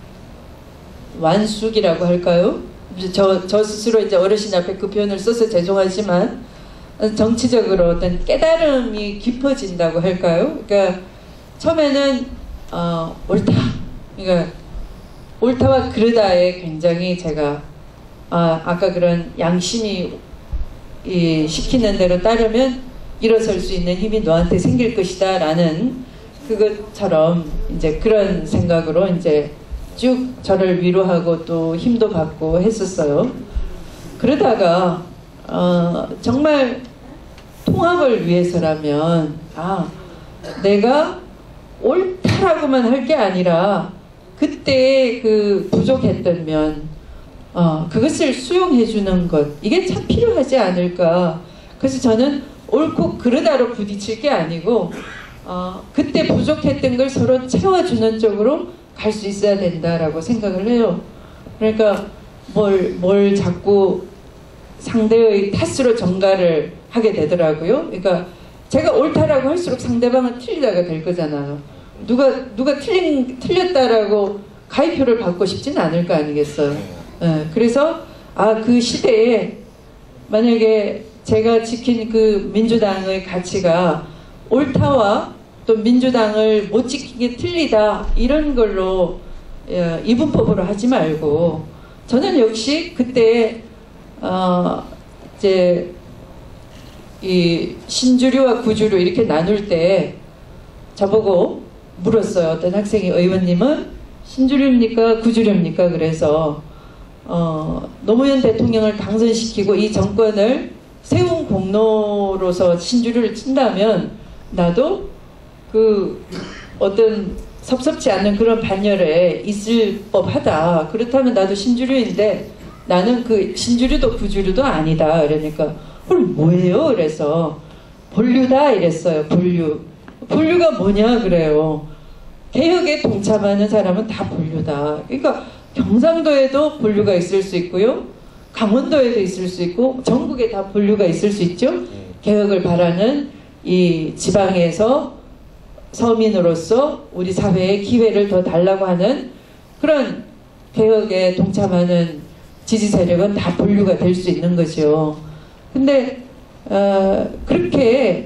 완숙이라고 할까요? 저, 저 스스로 이제 어르신 앞에 그 표현을 써서 죄송하지만 정치적으로 어떤 깨달음이 깊어진다고 할까요? 그러니까 처음에는 어, 옳다. 그러니까 옳다와 그르다에 굉장히 제가 아, 아까 그런 양심이 이, 시키는 대로 따르면 일어설 수 있는 힘이 너한테 생길 것이다 라는 그것처럼 이제 그런 생각으로 이제 쭉 저를 위로하고 또 힘도 받고 했었어요. 그러다가 어, 정말 통합을 위해서라면 아 내가 옳다라고만 할 게 아니라 그때 그 부족했던 면 어, 그것을 수용해 주는 것 이게 참 필요하지 않을까. 그래서 저는 옳고 그르다로 부딪힐 게 아니고 어, 그때 부족했던 걸 서로 채워주는 쪽으로 갈 수 있어야 된다라고 생각을 해요. 그러니까 뭘, 뭘 자꾸 상대의 탓으로 전가를 하게 되더라고요. 그러니까 제가 옳다라고 할수록 상대방은 틀리다가 될 거잖아요. 누가 누가 틀린 틀렸다라고 가위표를 받고 싶지는 않을 거 아니겠어요. 네, 그래서 아 그 시대에 만약에 제가 지킨 그 민주당의 가치가 옳다와 또 민주당을 못 지킨 게 틀리다 이런 걸로 예, 이분법으로 하지 말고 저는 역시 그때 어, 이제 이 신주류와 구주류 이렇게 나눌 때 저보고 물었어요. 어떤 학생이 의원님은 신주류입니까 구주류입니까? 그래서 어, 노무현 대통령을 당선시키고 이 정권을 세운 공로로서 신주류를 친다면 나도 그 어떤 섭섭지 않은 그런 반열에 있을 법하다. 그렇다면 나도 신주류인데 나는 그 신주류도 구주류도 아니다. 그러니까 그럼 뭐예요? 그래서 본류다 이랬어요. 본류. 본류가 뭐냐 그래요. 개혁에 동참하는 사람은 다 본류다. 그러니까 경상도에도 본류가 있을 수 있고요. 강원도에도 있을 수 있고 전국에 다 본류가 있을 수 있죠. 개혁을 바라는 이 지방에서 서민으로서 우리 사회에 기회를 더 달라고 하는 그런 개혁에 동참하는 지지 세력은 다 본류가 될 수 있는 거죠. 근데 어, 그렇게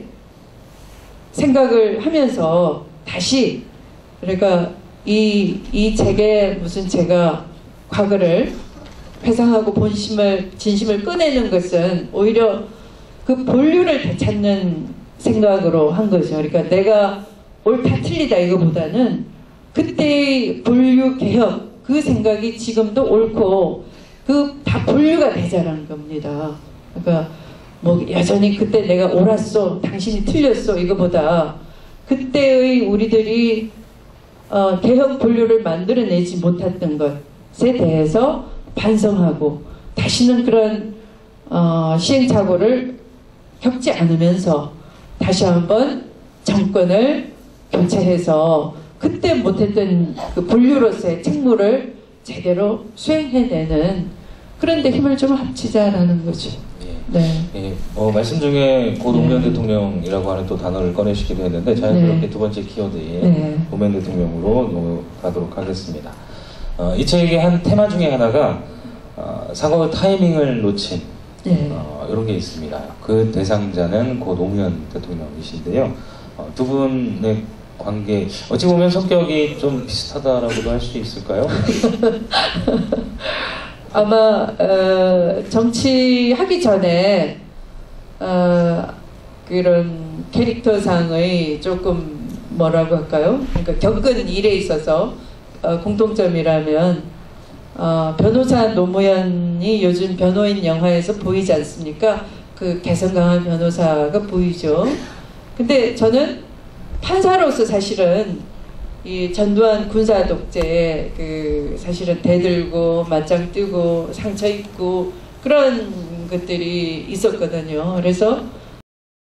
생각을 하면서 다시 그러니까 이, 이 책에 무슨 제가 과거를 회상하고 본심을 진심을 꺼내는 것은 오히려 그 본류를 되찾는 생각으로 한 거죠. 그러니까 내가 옳다 틀리다 이거보다는 그때의 본류 개혁 그 생각이 지금도 옳고 그 다 본류가 되자라는 겁니다. 그러니까 뭐 여전히 그때 내가 옳았어 당신이 틀렸어 이거보다 그때의 우리들이 어, 개혁 본류를 만들어내지 못했던 것에 대해서 반성하고 다시는 그런 어, 시행착오를 겪지 않으면서 다시 한번 정권을 교체해서 그때 못했던 그 본류로서의 책무를 제대로 수행해내는 그런 데 힘을 좀 합치자라는 거죠. 예. 네. 예, 어, 말씀 중에 고 노무현 네. 대통령이라고 하는 또 단어를 꺼내시기도 했는데 자연스럽게 네. 두 번째 키워드인 네. 노무현 대통령으로 넘어가도록 하겠습니다. 어, 이 책의 한 테마 중에 하나가 어, 사과의 타이밍을 놓친 네. 어, 이런 게 있습니다. 그 대상자는 고 노무현 대통령이신데요. 어, 두 분의 관계 어찌 보면 성격이 좀 비슷하다라고도 할 수 있을까요? 아마 어, 정치하기 전에 어, 그런 캐릭터상의 조금 뭐라고 할까요? 그러니까 겪은 일에 있어서 어, 공통점이라면 어, 변호사 노무현이 요즘 변호인 영화에서 보이지 않습니까? 그 개성 강한 변호사가 보이죠. 근데 저는 판사로서 사실은 이 전두환 군사 독재에 그 사실은 대들고 맞짱 뜨고 상처 입고 그런 것들이 있었거든요. 그래서